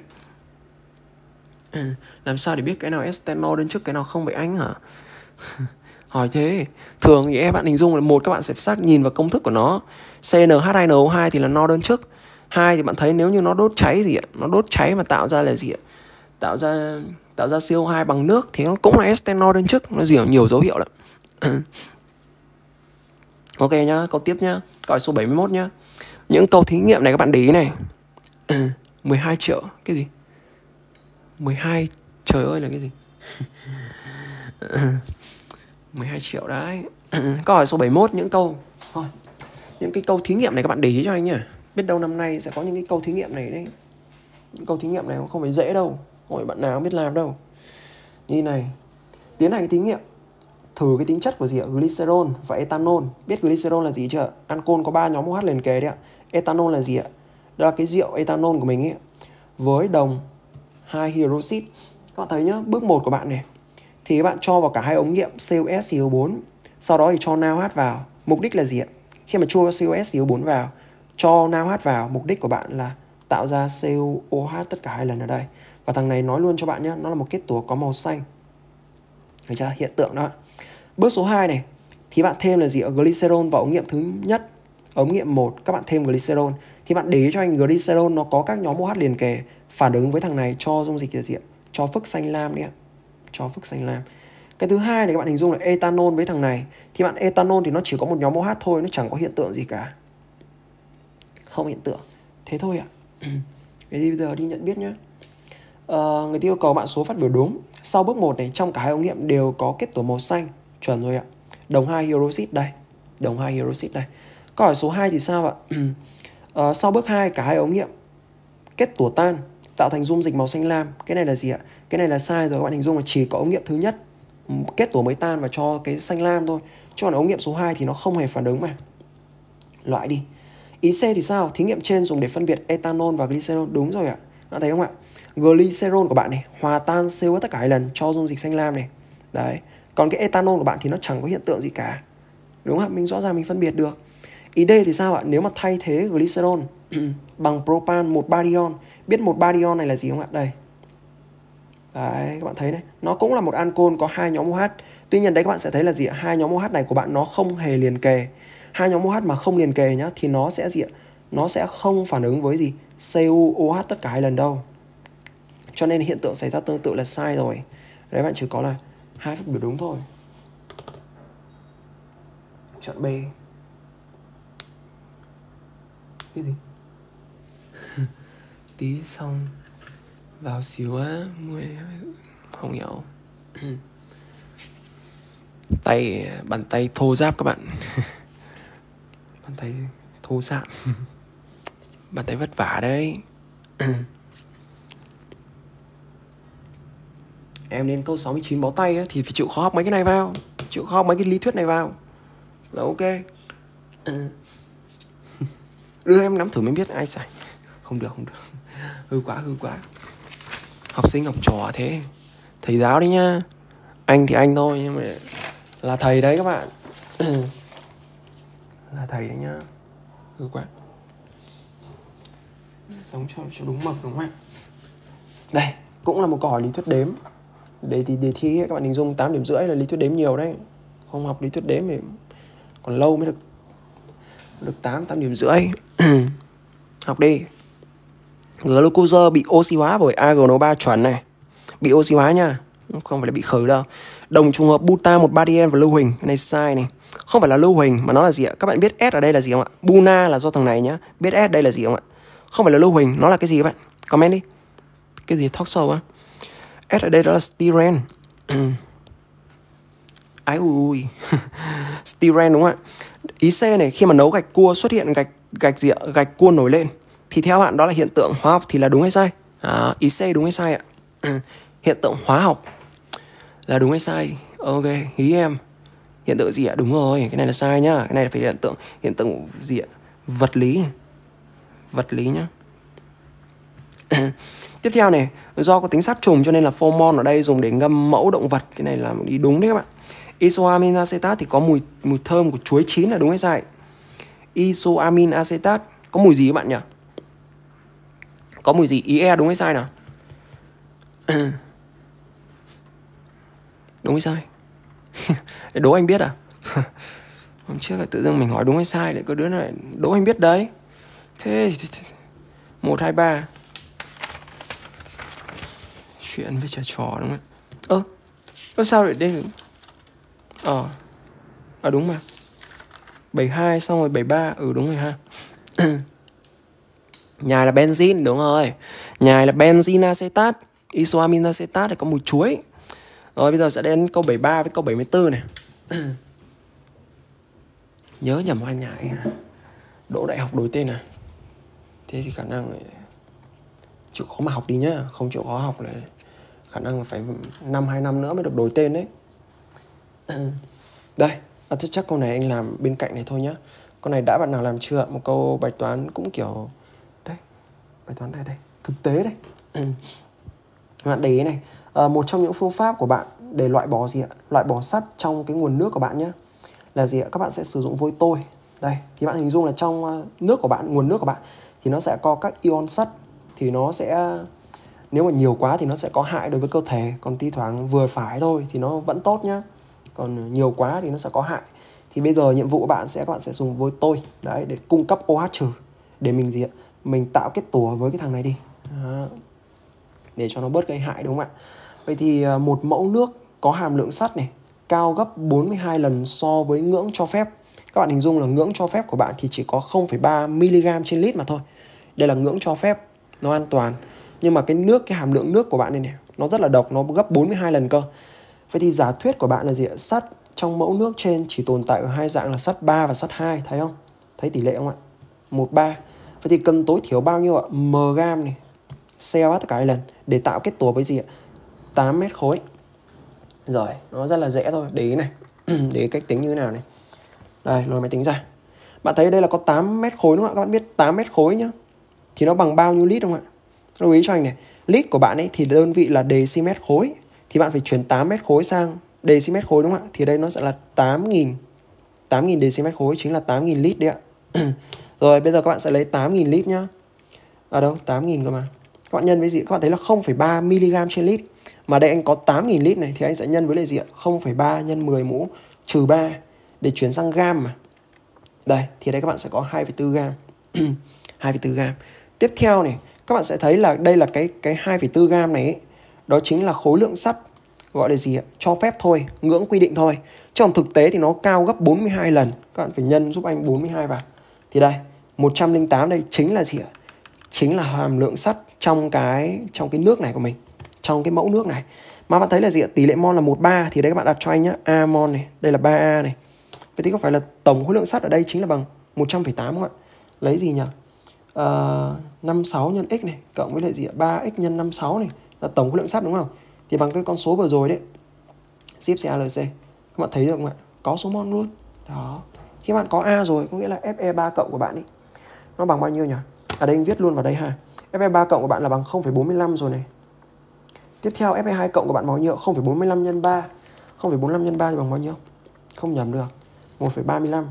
Speaker 1: Làm sao để biết cái nào external đến trước cái nào không vậy anh hả? Hỏi thế. Thường thì các bạn hình dung là một, các bạn sẽ xác nhìn vào công thức của nó. CnH2NO2 thì là no đơn chức. Hai thì bạn thấy nếu như nó đốt cháy gì ạ? Nó đốt cháy mà tạo ra là gì ạ? Tạo ra CO2 bằng nước thì nó cũng là external đơn chức. Nó nhiều dấu hiệu lắm. Ok nhá, câu tiếp nhá. Câu số 71 nhá. Những câu thí nghiệm này các bạn để ý này. 12 triệu. Cái gì? 12. Trời ơi là cái gì? 12 triệu đấy. Câu hỏi số 71. Những câu thôi, những cái câu thí nghiệm này các bạn để ý cho anh nhá. Biết đâu năm nay sẽ có những cái câu thí nghiệm này đấy. Những câu thí nghiệm này không phải dễ đâu. Không phải bạn nào biết làm đâu. Như này. Tiến hành thí nghiệm thử cái tính chất của gì ạ? Glycerol và ethanol. Biết glycerol là gì chưa? Ancol có 3 nhóm OH liền kề đấy ạ. Ethanol là gì ạ? Đó là cái rượu ethanol của mình ấy. Với đồng 2 hydroxit. Các bạn thấy nhá, bước 1 của bạn này thì các bạn cho vào cả hai ống nghiệm COS-CO4. Sau đó thì cho NaOH vào. Mục đích là gì ạ? Khi mà cho COS-CO4 vào, cho NaOH vào, mục đích của bạn là tạo ra COOH tất cả hai lần ở đây. Và thằng này nói luôn cho bạn nhé, nó là một kết tủa có màu xanh. Thấy chưa? Hiện tượng đó. Bước số 2 này thì bạn thêm là gì ạ? Glycerol vào ống nghiệm thứ nhất. Ống nghiệm 1 các bạn thêm glycerol. Thì bạn để ý cho anh glycerol nó có các nhóm OH liền kề. Phản ứng với thằng này cho dung dịch là gì ạ? Cho phức xanh lam đấy ạ. Cho phức xanh lam. Cái thứ hai này các bạn hình dung là ethanol với thằng này. Thì bạn ethanol thì nó chỉ có một nhóm OH thôi. Nó chẳng có hiện tượng gì cả. Không hiện tượng. Thế thôi ạ. Vậy thì bây giờ đi nhận biết nhé. Người ta yêu cầu bạn số phát biểu đúng. Sau bước 1 này trong cả hai ống nghiệm đều có kết tủa màu xanh. Chuẩn rồi ạ. Đồng 2 hydroxit đây. Đồng 2 hydroxit đây. Câu hỏi số 2 thì sao ạ? Sau bước 2 cả hai ống nghiệm kết tủa tan tạo thành dung dịch màu xanh lam. Cái này là gì ạ? Cái này là sai rồi. Các bạn hình dung là chỉ có ống nghiệm thứ nhất kết tủa mới tan và cho cái xanh lam thôi. Chứ còn ống nghiệm số 2 thì nó không hề phản ứng mà. Loại đi. Ý C thì sao? Thí nghiệm trên dùng để phân biệt ethanol và glycerol. Đúng rồi ạ. Bạn thấy không ạ? Glycerol của bạn này hòa tan CO tất cả hai lần cho dung dịch xanh lam này. Đấy. Còn cái ethanol của bạn thì nó chẳng có hiện tượng gì cả. Đúng không ạ? Mình rõ ràng mình phân biệt được. Ý D thì sao ạ? Nếu mà thay thế glycerol bằng propan một barion. Biết một barion này là gì không ạ? Đây. Đấy, các bạn thấy đấy. Nó cũng là một ancol có hai nhóm OH. Tuy nhiên đấy các bạn sẽ thấy là gì ạ? Hai nhóm OH này của bạn nó không hề liền kề. Hai nhóm OH mà không liền kề nhá thì nó sẽ gì ạ? Nó sẽ không phản ứng với gì? CuOH tất cả hai lần đâu. Cho nên hiện tượng xảy ra tương tự là sai rồi. Đấy bạn chỉ có là hai phát biểu đúng thôi. Chọn B. Cái gì? Tí xong vào xíu á, không hiểu. Bàn tay thô ráp các bạn. Bàn tay thô ráp. Bàn tay vất vả đấy. Em đến câu 69 bó tay á, thì phải chịu khó học mấy cái này vào. Chịu khó học mấy cái lý thuyết này vào là ok. Đưa em nắm thử mới biết ai sai. Không được. Hư quá. Học sinh học trò thế. Thầy giáo đấy nhá. Anh thì anh thôi nhưng mà là thầy đấy các bạn. Là thầy đấy nhá. Hư quá. Sống cho đúng mực đúng không ạ? Đây, cũng là một câu hỏi lý thuyết đếm. Đề thi ấy, các bạn hình dung 8,5 điểm là lý thuyết đếm nhiều đấy. Không học lý thuyết đếm thì còn lâu mới được 8,5 điểm. Học đi. Glucose bị oxy hóa bởi AgNO3 chuẩn này. Bị oxy hóa nha, không phải là bị khử đâu. Đồng trùng hợp buta 1,3-dien và lưu huỳnh. Cái này sai này. Không phải là lưu huỳnh mà nó là gì ạ? Các bạn biết S ở đây là gì không ạ? Buna là do thằng này nhá. Biết S đây là gì không ạ? Không phải là lưu huỳnh, nó là cái gì các bạn? Comment đi. Cái gì talk show á? S ở đây đó là styren. Ái ui. Styren đúng không ạ? Ý C này, khi mà nấu gạch cua xuất hiện gạch cua nổi lên thì theo bạn đó là hiện tượng hóa học thì là đúng hay sai? Ý C đúng hay sai ạ? Hiện tượng hóa học là đúng hay sai? Ok, ý em. Hiện tượng gì ạ? Đúng rồi, cái này là sai nhá. Cái này là phải hiện tượng gì ạ? Vật lý nhá. Tiếp theo này, do có tính sát trùng cho nên là pheromone ở đây dùng để ngâm mẫu động vật. Cái này là một ý đúng đấy các bạn. Isoamin acetat thì có mùi thơm của chuối chín là đúng hay sai? Isoamin acetat có mùi gì các bạn nhỉ? Có mùi gì? Ý E đúng hay sai nào? Đúng hay sai? Đố anh biết à? Hôm trước là tự dưng mình hỏi đúng hay sai để có đứa này đố anh biết đấy. Thế 1, 2, 3. Chuyện với trò đúng không? Sao lại đây? Đúng mà. 72 xong rồi 73. Đúng rồi ha. Nhài là benzene, đúng rồi. Nhài là benzene acetat. Isoamin acetat thì có mùi chuối. Rồi bây giờ sẽ đến câu 73 với câu 74 này. Nhớ nhầm hoa nhài. Đỗ đại học đổi tên à? Thế thì khả năng chịu khó mà học đi nhá. Không chịu khó học là khả năng phải 2 năm nữa mới được đổi tên đấy. Đây, chắc câu này anh làm bên cạnh này thôi nhá. Câu này đã bạn nào làm chưa? Một câu bài toán cũng kiểu đây. Bài toán đây, thực tế đây. Bạn để ý này, một trong những phương pháp của bạn để loại bỏ gì ạ? Loại bỏ sắt trong cái nguồn nước của bạn nhé. Là gì ạ? Các bạn sẽ sử dụng vôi tôi. Đây, thì bạn hình dung là trong nước của bạn, nguồn nước của bạn thì nó sẽ có các ion sắt, thì nó sẽ, nếu mà nhiều quá thì nó sẽ có hại đối với cơ thể, còn thi thoảng vừa phải thôi thì nó vẫn tốt nhá. Còn nhiều quá thì nó sẽ có hại. Thì bây giờ nhiệm vụ của bạn các bạn sẽ dùng vôi tôi đấy để cung cấp OH trừ để mình gì ạ? Mình tạo kết tủa với cái thằng này đi. Đó. Để cho nó bớt gây hại đúng không ạ? Vậy thì một mẫu nước có hàm lượng sắt này cao gấp 42 lần so với ngưỡng cho phép. Các bạn hình dung là ngưỡng cho phép của bạn thì chỉ có 0,3 mg trên lít mà thôi. Đây là ngưỡng cho phép, nó an toàn. Nhưng mà cái hàm lượng nước của bạn này nó rất là độc, nó gấp 42 lần cơ. Vậy thì giả thuyết của bạn là gì ạ? Sắt trong mẫu nước trên chỉ tồn tại ở hai dạng là sắt 3 và sắt 2, thấy không? Thấy tỷ lệ không ạ? 1:3. Vậy thì cần tối thiểu bao nhiêu ạ? Mg này, CL tất cả hai lần để tạo kết tủa với gì ạ? 8 mét khối. Rồi, nó rất là dễ thôi. Để ý này. Để ý cách tính như thế nào này. Đây, lôi máy tính ra. Bạn thấy đây là có 8 mét khối đúng không ạ? Các bạn biết 8 mét khối nhá. Thì nó bằng bao nhiêu lít không ạ? Lưu ý cho anh này. Lít của bạn ấy thì đơn vị là decimet khối. Thì bạn phải chuyển 8 mét khối sang decimet khối đúng không ạ? Thì đây nó sẽ là 8.000 decimet khối, chính là 8.000 lít đấy ạ. Rồi bây giờ các bạn sẽ lấy 8.000 lít nhá. Đâu? 8.000 cơ mà. Các bạn nhân với gì? Các bạn thấy là 0,3 mg trên lít. Mà đây anh có 8.000 lít này thì anh sẽ nhân với lại gì ạ? 0,3 nhân 10 mũ trừ 3 để chuyển sang gam mà. Đây, thì đây các bạn sẽ có 2,4 gam. 2,4 gam. Tiếp theo này, các bạn sẽ thấy là đây là cái 2,4 gam này ấy, đó chính là khối lượng sắt gọi là gì ạ? Cho phép thôi, ngưỡng quy định thôi. Chứ còn thực tế thì nó cao gấp 42 lần. Các bạn phải nhân giúp anh 42 vào. Thì đây, 108 đây chính là gì ạ? Chính là hàm lượng sắt trong cái nước này của mình, trong cái mẫu nước này. Mà bạn thấy là gì ạ? Tỷ lệ mol là 1:3 thì đây các bạn đặt cho anh nhá, A mol này, đây là 3A này. Vậy thì có phải là tổng khối lượng sắt ở đây chính là bằng 100,8 không ạ? Lấy gì nhỉ? 56 nhân x này cộng với lại gì ạ? 3x nhân 56 này là tổng khối lượng sắt đúng không? Thì bằng cái con số vừa rồi đấy. Ship CALC. Các bạn thấy được không ạ? Có số mol luôn. Đó. Khi bạn có A rồi có nghĩa là Fe3 cộng của bạn ấy nó bằng bao nhiêu nhỉ? Ở đây anh viết luôn vào đây ha. Fe3 cộng của bạn là bằng 0,45 rồi này. Tiếp theo Fe2 cộng của bạn bao nhiêu? 0,45 nhân 3. 0,45 nhân 3 thì bằng bao nhiêu? Không nhầm được. 1,35.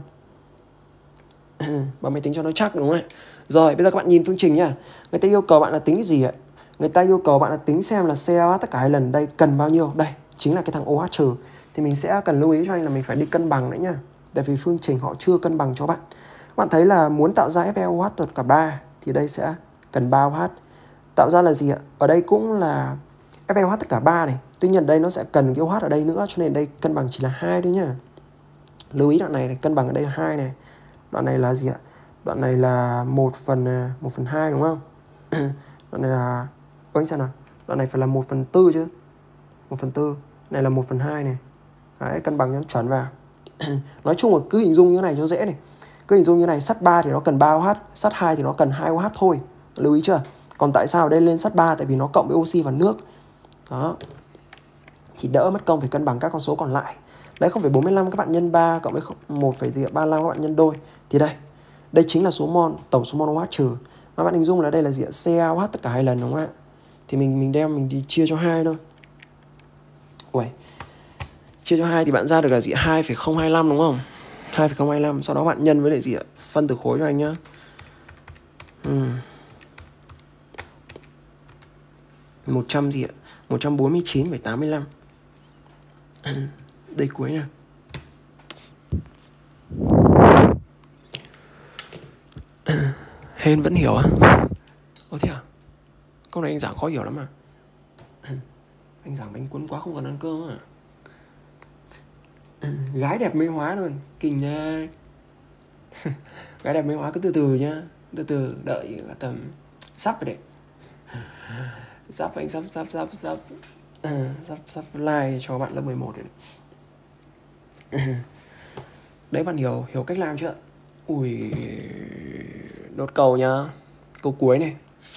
Speaker 1: Bấm máy tính cho nó chắc đúng không ạ? Rồi bây giờ các bạn nhìn phương trình nha. Người ta yêu cầu bạn là tính cái gì ạ? Người ta yêu cầu bạn là tính xem là CaOH tất cả hai lần đây cần bao nhiêu. Đây chính là cái thằng OH trừ. Thì mình sẽ cần lưu ý cho anh là mình phải đi cân bằng nữa nha. Tại vì phương trình họ chưa cân bằng cho bạn. Bạn thấy là muốn tạo ra FeOH tất cả 3 thì đây sẽ cần 3 OH. Tạo ra là gì ạ? Ở đây cũng là FeOH tất cả 3 này. Tuy nhiên đây nó sẽ cần cái OH ở đây nữa, cho nên đây cân bằng chỉ là 2 thôi nhá. Lưu ý đoạn này cân bằng ở đây là 2 này. Đoạn này là gì ạ? Đoạn này là 1/2 đúng không? Đoạn này là anh xem nào. Đoạn này phải là 1/4 chứ. 1/4. Này là 1/2 này. Đấy, cân bằng cho nó chuẩn vào. Nói chung là cứ hình dung như thế này cho dễ này. Cứ hình dung như này, sắt 3 thì nó cần 3 OH, sắt 2 thì nó cần 2 OH thôi. Lưu ý chưa? Còn tại sao ở đây lên sắt 3? Tại vì nó cộng với oxy và nước. Đó. Thì đỡ mất công phải cân bằng các con số còn lại. Đấy, 0,45 các bạn nhân 3 cộng với 1,35 các bạn nhân đôi. Thì đây chính là số mol, tổng số mol OH trừ. Mà bạn hình dung là đây là gì ạ? CaOH tất cả hai lần đúng không ạ? Thì mình đi chia cho 2 thôi. Ui. Chia cho 2 thì bạn ra được là gì? 2,025 đúng không? 2,025. Sau đó bạn nhân với lại gì ạ? Phân tử khối cho anh nhá. 100 gì ạ? 149,85. Đây cuối nha. Hên vẫn hiểu à? Ồ thế à? Câu này anh giảng khó hiểu lắm à? Anh giảng bánh cuốn quá không cần ăn cơm à? Gái đẹp mê hóa luôn, kinh nha. Gái đẹp mê hóa cứ từ từ nhá. Từ từ đợi tầm sắp rồi đấy. Sắp anh sắp like cho bạn lớp 11 rồi. Đấy, bạn hiểu cách làm chưa? Ui, đốt cầu nhá. Câu cuối này.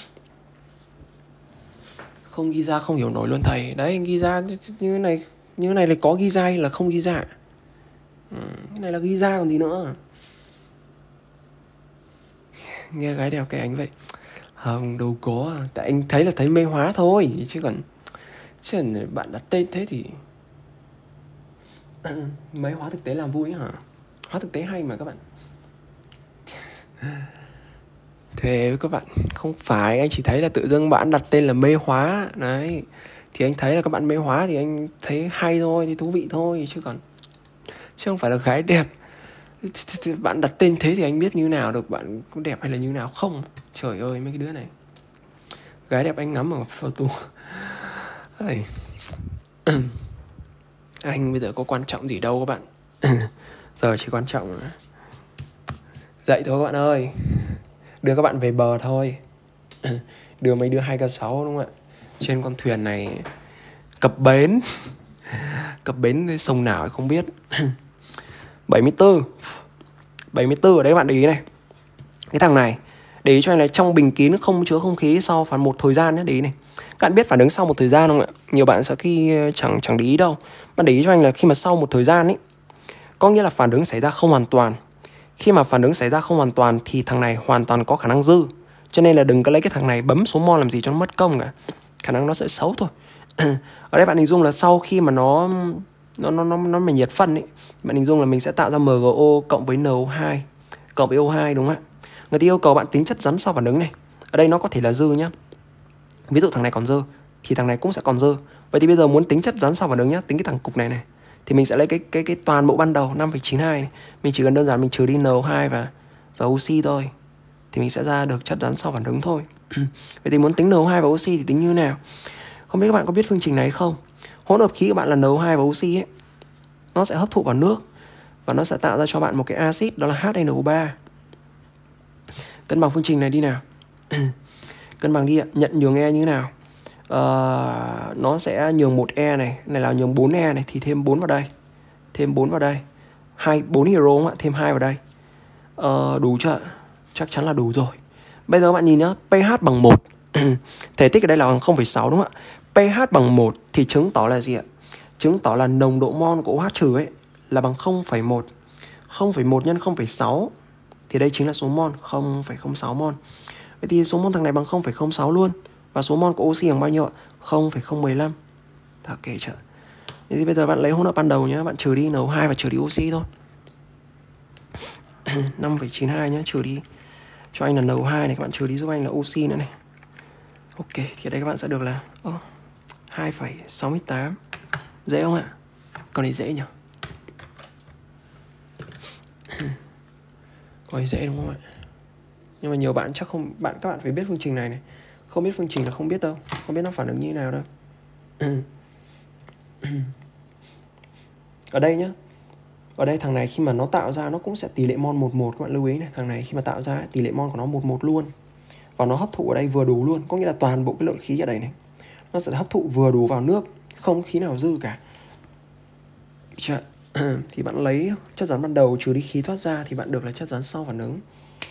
Speaker 1: Không ghi ra không hiểu nổi luôn thầy. Đấy, anh ghi ra như này là có ghi ra hay là không ghi ra? Cái này là ghi ra còn gì nữa. Nghe gái đẹp cái anh vậy. Không, đâu có. Tại anh thấy mê hóa thôi. Chứ bạn đặt tên thế thì mấy hóa thực tế làm vui hả? Hóa thực tế hay mà các bạn. Thế các bạn, không phải, anh chỉ thấy là tự dưng bạn đặt tên là mê hóa. Đấy, thì anh thấy là các bạn mê hóa thì anh thấy hay thôi, thì thú vị thôi. Chứ không phải là gái đẹp. Bạn đặt tên thế thì anh biết như nào được bạn có đẹp hay là như nào không. Trời ơi, mấy cái đứa này. Gái đẹp anh ngắm ở photo. Anh bây giờ có quan trọng gì đâu các bạn. Giờ chỉ quan trọng là dậy thôi các bạn ơi. Đưa các bạn về bờ thôi. Đưa mấy đứa 2K6 đúng không ạ? Trên con thuyền này cập bến. Cập bến sông nào không biết. 74 ở đấy bạn để ý này. Cái thằng này để ý cho anh là trong bình kín không chứa không khí sau phản một thời gian nhé. Để ý này. Các bạn biết phản ứng sau một thời gian không ạ? Nhiều bạn sẽ khi chẳng để ý đâu. Bạn để ý cho anh là khi mà sau một thời gian ấy, có nghĩa là phản ứng xảy ra không hoàn toàn. Khi mà phản ứng xảy ra không hoàn toàn thì thằng này hoàn toàn có khả năng dư. Cho nên là đừng có lấy cái thằng này bấm số mol làm gì cho nó mất công cả. Khả năng nó sẽ xấu thôi. Ở đây bạn hình dung là sau khi mà nó mà nhiệt phân ấy, bạn hình dung là mình sẽ tạo ra MgO cộng với NO2 cộng với O2 đúng không ạ? Người ta yêu cầu bạn tính chất rắn sau phản ứng này. Ở đây nó có thể là dư nhá. Ví dụ thằng này còn dư thì thằng này cũng sẽ còn dư. Vậy thì bây giờ muốn tính chất rắn sau phản ứng nhá, tính cái thằng cục này thì mình sẽ lấy cái toàn bộ ban đầu 5,92 này. Mình chỉ cần đơn giản mình trừ đi NO2 và oxy thôi thì mình sẽ ra được chất rắn sau phản ứng thôi. Vậy thì muốn tính NO2 và oxy thì tính như nào? Không biết các bạn có biết phương trình này không? Hỗn hợp khí của bạn là NO2 và oxy ấy, nó sẽ hấp thụ vào nước và nó sẽ tạo ra cho bạn một cái axit đó là HNO3. Cân bằng phương trình này đi nào. Cân bằng đi ạ. Nhận nhường E như thế nào? Nó sẽ nhường 1E này là nhường 4E này thì thêm 4 vào đây. Thêm 4 vào đây. 4 hydro không ạ? Thêm 2 vào đây. Đủ chưa? Chắc chắn là đủ rồi. Bây giờ các bạn nhìn nhá, pH bằng 1. Thể tích ở đây là bằng 0,6 đúng không ạ? pH bằng 1 thì chứng tỏ là gì ạ? Chứng tỏ là nồng độ mol của OH trừ ấy là bằng 0,1. 0,1 nhân 0,6 thì đây chính là số mol, 0,06 mol. Vậy thì số mol thằng này bằng 0,06 luôn. Và số mol của oxy bằng bao nhiêu ạ? 0,015. Ta kể chưa? Thế thì bây giờ bạn lấy hỗn hợp ban đầu nhé. Bạn trừ đi NO2 và trừ đi oxy thôi. 5,92 nhé. Trừ đi cho anh là NO2 này. Các bạn trừ đi giúp anh là oxy nữa này. Ok, thì ở đây các bạn sẽ được là 2,68. Dễ không ạ? Con này dễ nhỉ? Con này dễ đúng không ạ? Nhưng mà nhiều bạn chắc không, các bạn phải biết phương trình này. Không biết phương trình là không biết đâu, không biết nó phản ứng như thế nào đâu. Ở đây nhá, ở đây thằng này khi mà nó tạo ra nó cũng sẽ tỷ lệ mol 1:1, các bạn lưu ý này. Thằng này khi mà tạo ra tỷ lệ mol của nó 1:1 luôn. Và nó hấp thụ ở đây vừa đủ luôn, có nghĩa là toàn bộ cái lượng khí ở đây này nó sẽ hấp thụ vừa đủ vào nước, không khí nào dư cả. Thì bạn lấy chất rắn ban đầu trừ đi khí thoát ra thì bạn được là chất rắn sau phản ứng.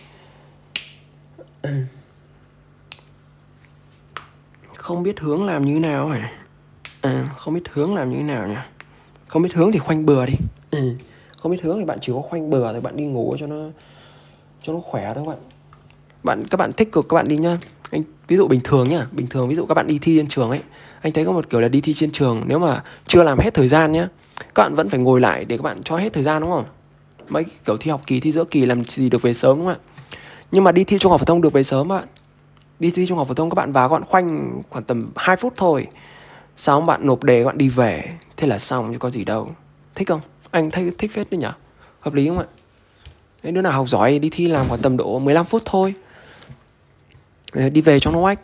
Speaker 1: Không biết hướng làm như thế nào hả? Không biết hướng làm như thế nào nhỉ? Không biết hướng thì khoanh bừa đi. Không biết hướng thì bạn chỉ có khoanh bừa rồi bạn đi ngủ cho nó khỏe thôi các bạn thích cực các bạn đi nhá. Ví dụ bình thường nhá, ví dụ các bạn đi thi trên trường ấy, anh thấy có một kiểu là đi thi trên trường nếu mà chưa làm hết thời gian nhá, các bạn vẫn phải ngồi lại để các bạn cho hết thời gian đúng không? Mấy kiểu thi học kỳ, thi giữa kỳ làm gì được về sớm đúng không ạ? Nhưng mà đi thi trung học phổ thông được về sớm bạn. Đi thi trung học phổ thông các bạn vào các bạn khoanh khoảng tầm 2 phút thôi. Xong bạn nộp đề các bạn đi về, thế là xong chứ có gì đâu. Thích không? Anh thấy thích phết đấy nhỉ? Hợp lý không ạ? Đấy, đứa nào học giỏi đi thi làm khoảng tầm độ 15 phút thôi, đi về cho nó oách.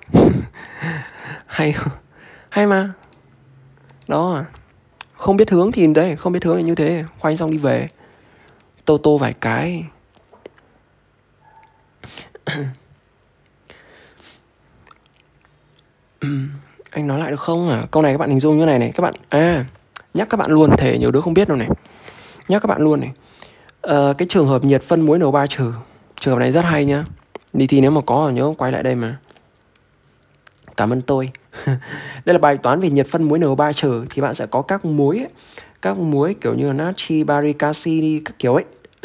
Speaker 1: Hay mà. Đó. Không biết hướng thì đấy, không biết hướng thì như thế, khoanh xong đi về. Tô vài cái. Anh nói lại được không à? Câu này các bạn hình dung như này này, các bạn nhắc các bạn luôn, thể nhiều đứa không biết đâu này. Nhắc các bạn luôn này. Cái trường hợp nhiệt phân muối N3 trừ, trường hợp này rất hay nhá. Đi thi nếu mà có nhớ quay lại đây mà. Cảm ơn tôi. Đây là bài toán về nhiệt phân muối N3 trừ thì bạn sẽ có các muối ấy. Các muối kiểu như là natri, bari, canxi các kiểu ấy.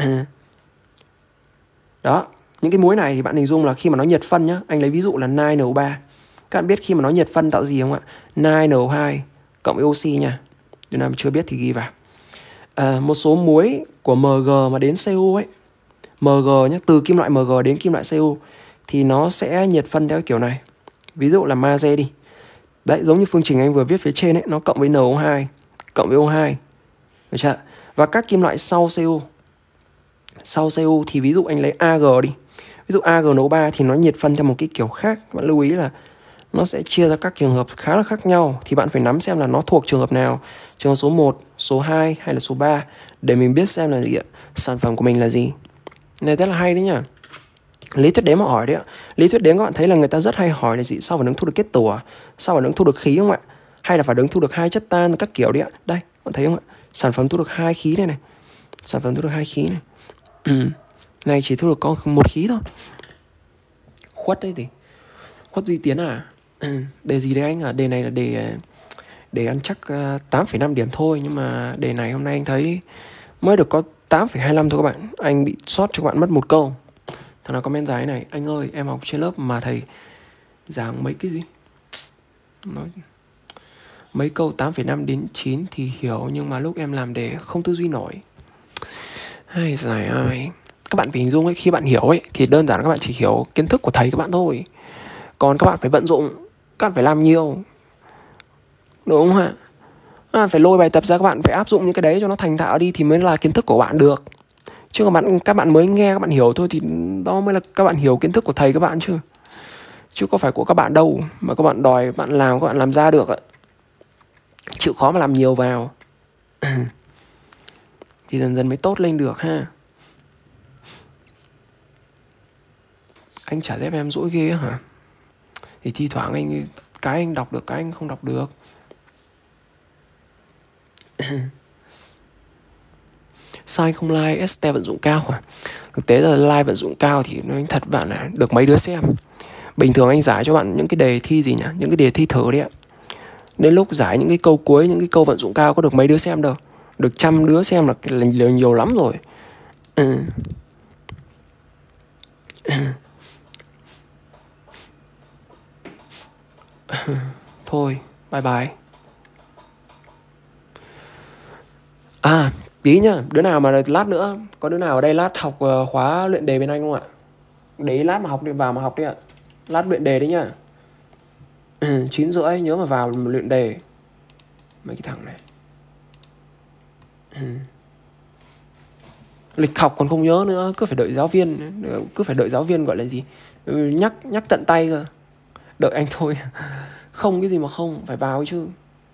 Speaker 1: Đó, những cái muối này thì bạn hình dung là khi mà nó nhiệt phân nhá, anh lấy ví dụ là NiNO3. Các bạn biết khi mà nó nhiệt phân tạo gì không ạ? NiNO2 cộng với oxy nha. Nếu nào mà chưa biết thì ghi vào. Một số muối của Mg mà đến Cu ấy, Mg nhé, từ kim loại Mg đến kim loại Cu thì nó sẽ nhiệt phân theo kiểu này. Ví dụ là magie đi. Đấy, giống như phương trình anh vừa viết phía trên ấy, nó cộng với NO2 cộng với O2. Được chưa? Và các kim loại sau Cu. Sau Cu thì ví dụ anh lấy Ag đi. Ví dụ AgNO3 thì nó nhiệt phân theo một cái kiểu khác. Các bạn lưu ý là nó sẽ chia ra các trường hợp khá là khác nhau. Thì bạn phải nắm xem là nó thuộc trường hợp nào. Trường hợp số 1, số 2 hay là số 3. Để mình biết xem là gì ạ, sản phẩm của mình là gì. Này rất là hay đấy nhá. Lý thuyết đếm mà hỏi đấy ạ. Lý thuyết đếm các bạn thấy là người ta rất hay hỏi là gì? Sao phản ứng thu được kết tủa? Sao phản ứng thu được khí không ạ? Hay là phản ứng thu được 2 chất tan các kiểu đấy ạ. Đây, bạn thấy không ạ? Sản phẩm thu được 2 khí này này. Sản phẩm thu được 2 khí này. Này chỉ thu được có 1 khí thôi. Khuất đấy gì? Khuất Duy Tiến à? Đề gì đấy anh à? Đề này là đề ăn chắc 8,5 điểm thôi. Nhưng mà đề này hôm nay anh thấy mới được có 8,25 thôi các bạn. Anh bị sót cho các bạn mất 1 câu. Thằng nào comment dài này: anh ơi em học trên lớp mà thầy giảng mấy cái gì? Nói mấy câu 8,5 đến 9 thì hiểu, nhưng mà lúc em làm đề không tư duy nổi. Hay dài ai. Các bạn phải hình dung ấy, khi bạn hiểu ấy thì đơn giản các bạn chỉ hiểu kiến thức của thầy các bạn thôi. Còn các bạn phải vận dụng, các bạn phải làm nhiều. Đúng không ạ? Các bạn phải lôi bài tập ra, các bạn phải áp dụng những cái đấy cho nó thành thạo đi thì mới là kiến thức của bạn được. Chứ các bạn mới nghe các bạn hiểu thôi thì đó mới là các bạn hiểu kiến thức của thầy các bạn chứ. Chứ có phải của các bạn đâu mà các bạn đòi các bạn làm ra được ạ. Chịu khó mà làm nhiều vào thì dần dần mới tốt lên được ha. Anh trả dép em dỗi ghê hả? Thì thi thoảng anh đọc được, cái anh không đọc được. Sao anh không like ST vận dụng cao hả? Thực tế là like vận dụng cao thì nói thật bạn là được mấy đứa xem. Bình thường anh giải cho bạn những cái đề thi gì nhỉ? Những cái đề thi thử đấy ạ. Đến lúc giải những cái câu cuối, những cái câu vận dụng cao có được mấy đứa xem đâu. Được 100 đứa xem là nhiều lắm rồi. Thôi, bye bye. Tí nhá, đứa nào mà lát nữa, có đứa nào ở đây lát học khóa luyện đề bên anh không ạ? Đấy lát mà học đi, vào mà học đi ạ. Lát luyện đề đấy nhá. 9:30 nhớ mà vào luyện đề. Mấy cái thằng này lịch học còn không nhớ nữa, cứ phải đợi giáo viên gọi là gì, nhắc tận tay cơ. Đợi anh thôi. Không cái gì mà không, phải vào chứ.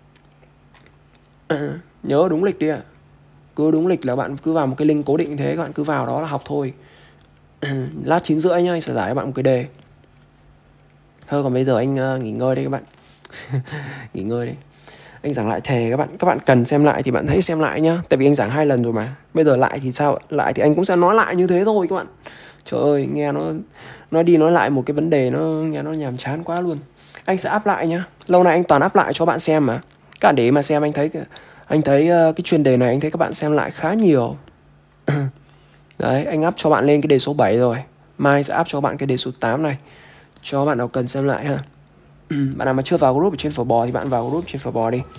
Speaker 1: Nhớ đúng lịch đi ạ. Cứ đúng lịch là bạn cứ vào một cái link cố định thế, các bạn cứ vào đó là học thôi. Lát 9:30 nhá, anh sẽ giải cho bạn một cái đề. Thôi còn bây giờ anh nghỉ ngơi đây các bạn. Nghỉ ngơi đi. Anh giảng lại thề các bạn cần xem lại thì bạn hãy xem lại nhá. Tại vì anh giảng 2 lần rồi mà. Bây giờ lại thì sao? Lại thì anh cũng sẽ nói lại như thế thôi các bạn. Trời ơi, nghe nó nói đi nói lại một cái vấn đề, nó nghe nó nhàm chán quá luôn. Anh sẽ up lại nhá. Lâu nay anh toàn up lại cho bạn xem mà. Các bạn để mà xem, anh thấy cái chuyên đề này anh thấy các bạn xem lại khá nhiều. Đấy, anh up cho bạn lên cái đề số 7 rồi. Mai sẽ up cho bạn cái đề số 8 này, cho bạn nào cần xem lại ha. Bạn nào mà chưa vào group ở trên phở bò thì bạn vào group trên phở bò đi.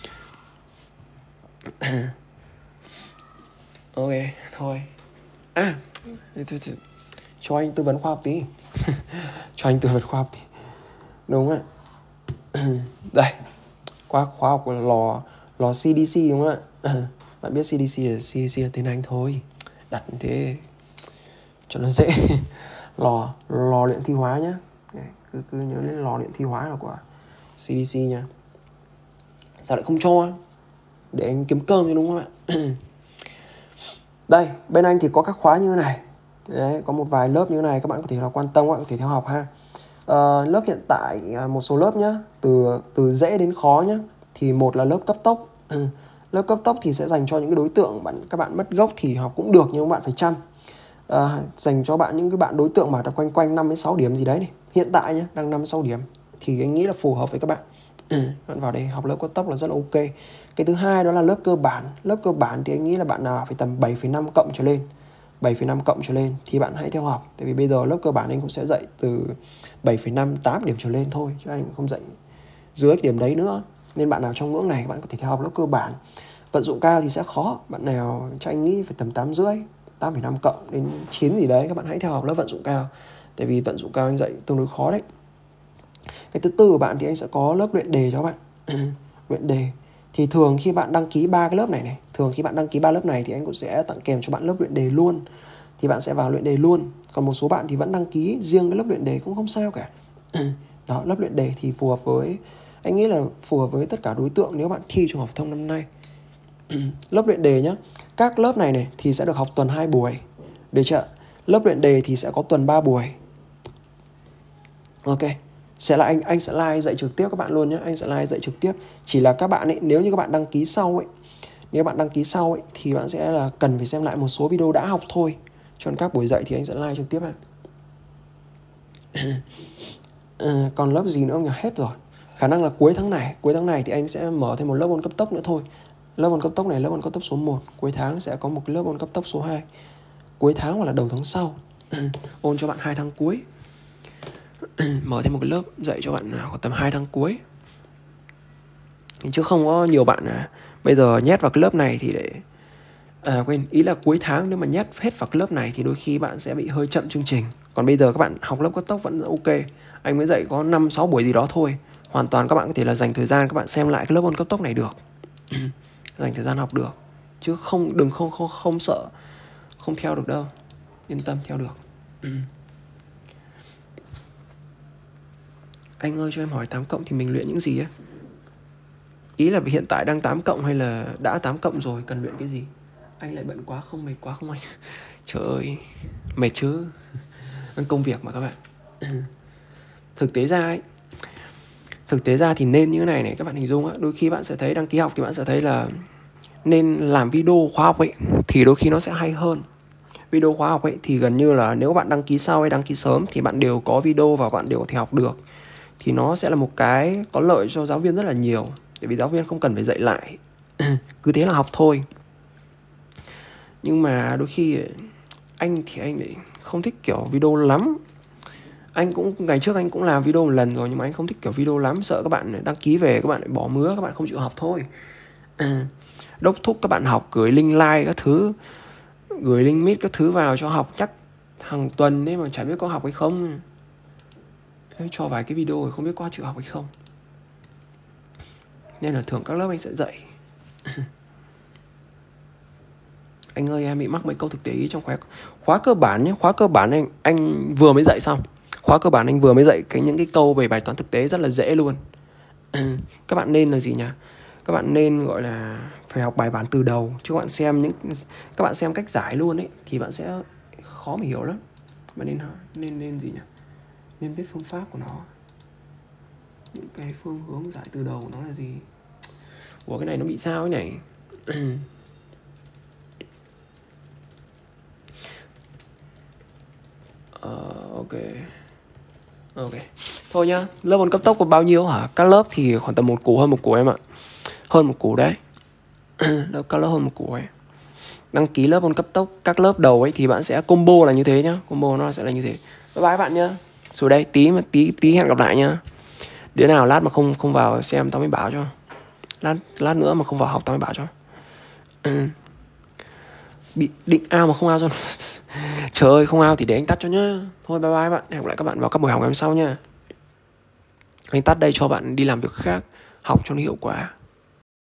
Speaker 1: Ok, thôi. Cho anh tư vấn khoa học tí. Cho anh tư vấn khoa học tí. Đúng ạ. Đây, khoa học là lò CDC đúng không ạ? Bạn biết CDC là tiếng Anh thôi. Đặt như thế cho nó dễ. Lò luyện thi hóa nhá. Cứ nhớ đến lò luyện thi hóa là của CDC nha. Sao lại không cho? Để anh kiếm cơm chứ đúng không ạ? Đây, bên anh thì có các khóa như thế này. Đấy, có một vài lớp như thế này các bạn có thể là quan tâm, các bạn có thể theo học ha. Lớp hiện tại một số lớp nhá, từ dễ đến khó nhá. Thì một là lớp cấp tốc. Lớp cấp tốc thì sẽ dành cho những cái đối tượng các bạn mất gốc thì học cũng được, nhưng các bạn phải chăm. Dành cho bạn những cái bạn đối tượng mà quanh 5 đến 6 điểm gì đấy này. Hiện tại nhá, đang 5 đến 6 điểm thì anh nghĩ là phù hợp với các bạn. Bạn vào đây học lớp cấp tốc là rất là ok. Cái thứ hai đó là lớp cơ bản. Lớp cơ bản thì anh nghĩ là bạn nào phải tầm 7,5 cộng trở lên. 7,5 cộng trở lên thì bạn hãy theo học. Tại vì bây giờ lớp cơ bản anh cũng sẽ dạy từ 7,5, 8 điểm trở lên thôi, chứ anh không dạy dưới cái điểm đấy nữa. Nên bạn nào trong ngưỡng này các bạn có thể theo học lớp cơ bản. Vận dụng cao thì sẽ khó. Bạn nào cho anh nghĩ phải tầm 8,5, 8,5 cộng đến 9 gì đấy, các bạn hãy theo học lớp vận dụng cao. Tại vì vận dụng cao anh dạy tương đối khó đấy. Cái thứ tư của bạn thì anh sẽ có lớp luyện đề cho bạn. Luyện đề thì thường khi bạn đăng ký 3 cái lớp này, thường khi bạn đăng ký 3 lớp này thì anh cũng sẽ tặng kèm cho bạn lớp luyện đề luôn. Thì bạn sẽ vào luyện đề luôn. Còn một số bạn thì vẫn đăng ký riêng cái lớp luyện đề cũng không sao cả. Đó, lớp luyện đề thì phù hợp với, anh nghĩ là phù hợp với tất cả đối tượng nếu bạn thi trung học phổ thông năm nay. Lớp luyện đề nhá. Các lớp này thì sẽ được học tuần 2 buổi. Được chưa? Lớp luyện đề thì sẽ có tuần 3 buổi. Ok. Anh sẽ live dạy trực tiếp các bạn luôn nhé. Anh sẽ live dạy trực tiếp. Chỉ là các bạn ấy, nếu như các bạn đăng ký sau ấy, thì bạn sẽ là cần phải xem lại một số video đã học thôi. Cho nên các buổi dạy thì anh sẽ live trực tiếp ạ. Còn lớp gì nữa không nhỉ? Hết rồi. Khả năng là cuối tháng này thì anh sẽ mở thêm một lớp ôn cấp tốc nữa thôi. Lớp ôn cấp tốc này, lớp ôn cấp tốc số 1. Cuối tháng sẽ có một cái lớp ôn cấp tốc số 2. Cuối tháng hoặc là đầu tháng sau. Ôn cho bạn 2 tháng cuối. Mở thêm một cái lớp dạy cho bạn khoảng tầm 2 tháng cuối. Chứ không có nhiều bạn bây giờ nhét vào cái lớp này thì để ý là cuối tháng nếu mà nhét hết vào cái lớp này thì đôi khi bạn sẽ bị hơi chậm chương trình. Còn bây giờ các bạn học lớp cấp tốc vẫn ok. Anh mới dạy có 5-6 buổi gì đó thôi. Hoàn toàn các bạn có thể là dành thời gian các bạn xem lại cái lớp ôn cấp tốc này được. Dành thời gian học được. Chứ đừng sợ không theo được đâu. Yên tâm theo được. Anh ơi cho em hỏi 8 cộng thì mình luyện những gì ấy? Ý là hiện tại đang 8 cộng hay là đã 8 cộng rồi, cần luyện cái gì? Anh lại bận quá không, mệt quá không anh? Trời ơi, mệt chứ. Công việc mà các bạn. Thực tế ra thì nên như thế này các bạn hình dung á. Đôi khi bạn sẽ thấy đăng ký học thì bạn sẽ thấy là nên làm video khóa học ấy thì đôi khi nó sẽ hay hơn. Video khóa học ấy thì gần như là nếu bạn đăng ký sau hay đăng ký sớm thì bạn đều có video và bạn đều có thể học được. Thì nó sẽ là một cái có lợi cho giáo viên rất là nhiều. Bởi vì giáo viên không cần phải dạy lại. Cứ thế là học thôi. Nhưng mà đôi khi anh lại không thích kiểu video lắm. Ngày trước anh cũng làm video một lần rồi, nhưng mà anh không thích kiểu video lắm. Sợ các bạn đăng ký về các bạn lại bỏ mứa, các bạn không chịu học thôi. Đốc thúc các bạn học, gửi link like các thứ, gửi link meet các thứ vào cho học chắc hàng tuần đấy mà chả biết có học hay không. Cho vài cái video rồi không biết có chịu học hay không. Nên là thường các lớp anh sẽ dạy. Anh ơi em bị mắc mấy câu thực tế trong khóa cơ bản nhé. Khóa cơ bản anh vừa mới dạy xong. Khóa cơ bản anh vừa mới dạy những cái câu về bài toán thực tế rất là dễ luôn. Các bạn nên là gì nhỉ? Các bạn nên gọi là phải học bài bản từ đầu, chứ các bạn xem cách giải luôn ấy thì bạn sẽ khó mà hiểu lắm. Bạn nên gì nhỉ? Nên biết phương pháp của nó, những cái phương hướng giải từ đầu của nó là gì. Ủa cái này nó bị sao ấy này? Ok. Thôi nhá, lớp 1 cấp tốc có bao nhiêu hả? Các lớp thì khoảng tầm 1 củ, hơn 1 củ em ạ. Hơn 1 củ đấy. Các lớp hơn 1 củ ấy. Đăng ký lớp 1 cấp tốc, các lớp đầu ấy thì bạn sẽ combo là như thế nhá. Combo nó sẽ là như thế. Bye bye bạn nhá. Rồi đây tí hẹn gặp lại nhá. Đứa nào lát mà không vào xem tao mới bảo cho. Lát nữa mà không vào học tao mới bảo cho. Bị định ao mà không ao cho. Trời ơi, không ao thì để anh tắt cho nhá. Thôi bye bye bạn, hẹn gặp lại các bạn vào các buổi học ngày hôm sau nhá. Anh tắt đây cho bạn đi làm việc khác, học cho nó hiệu quả.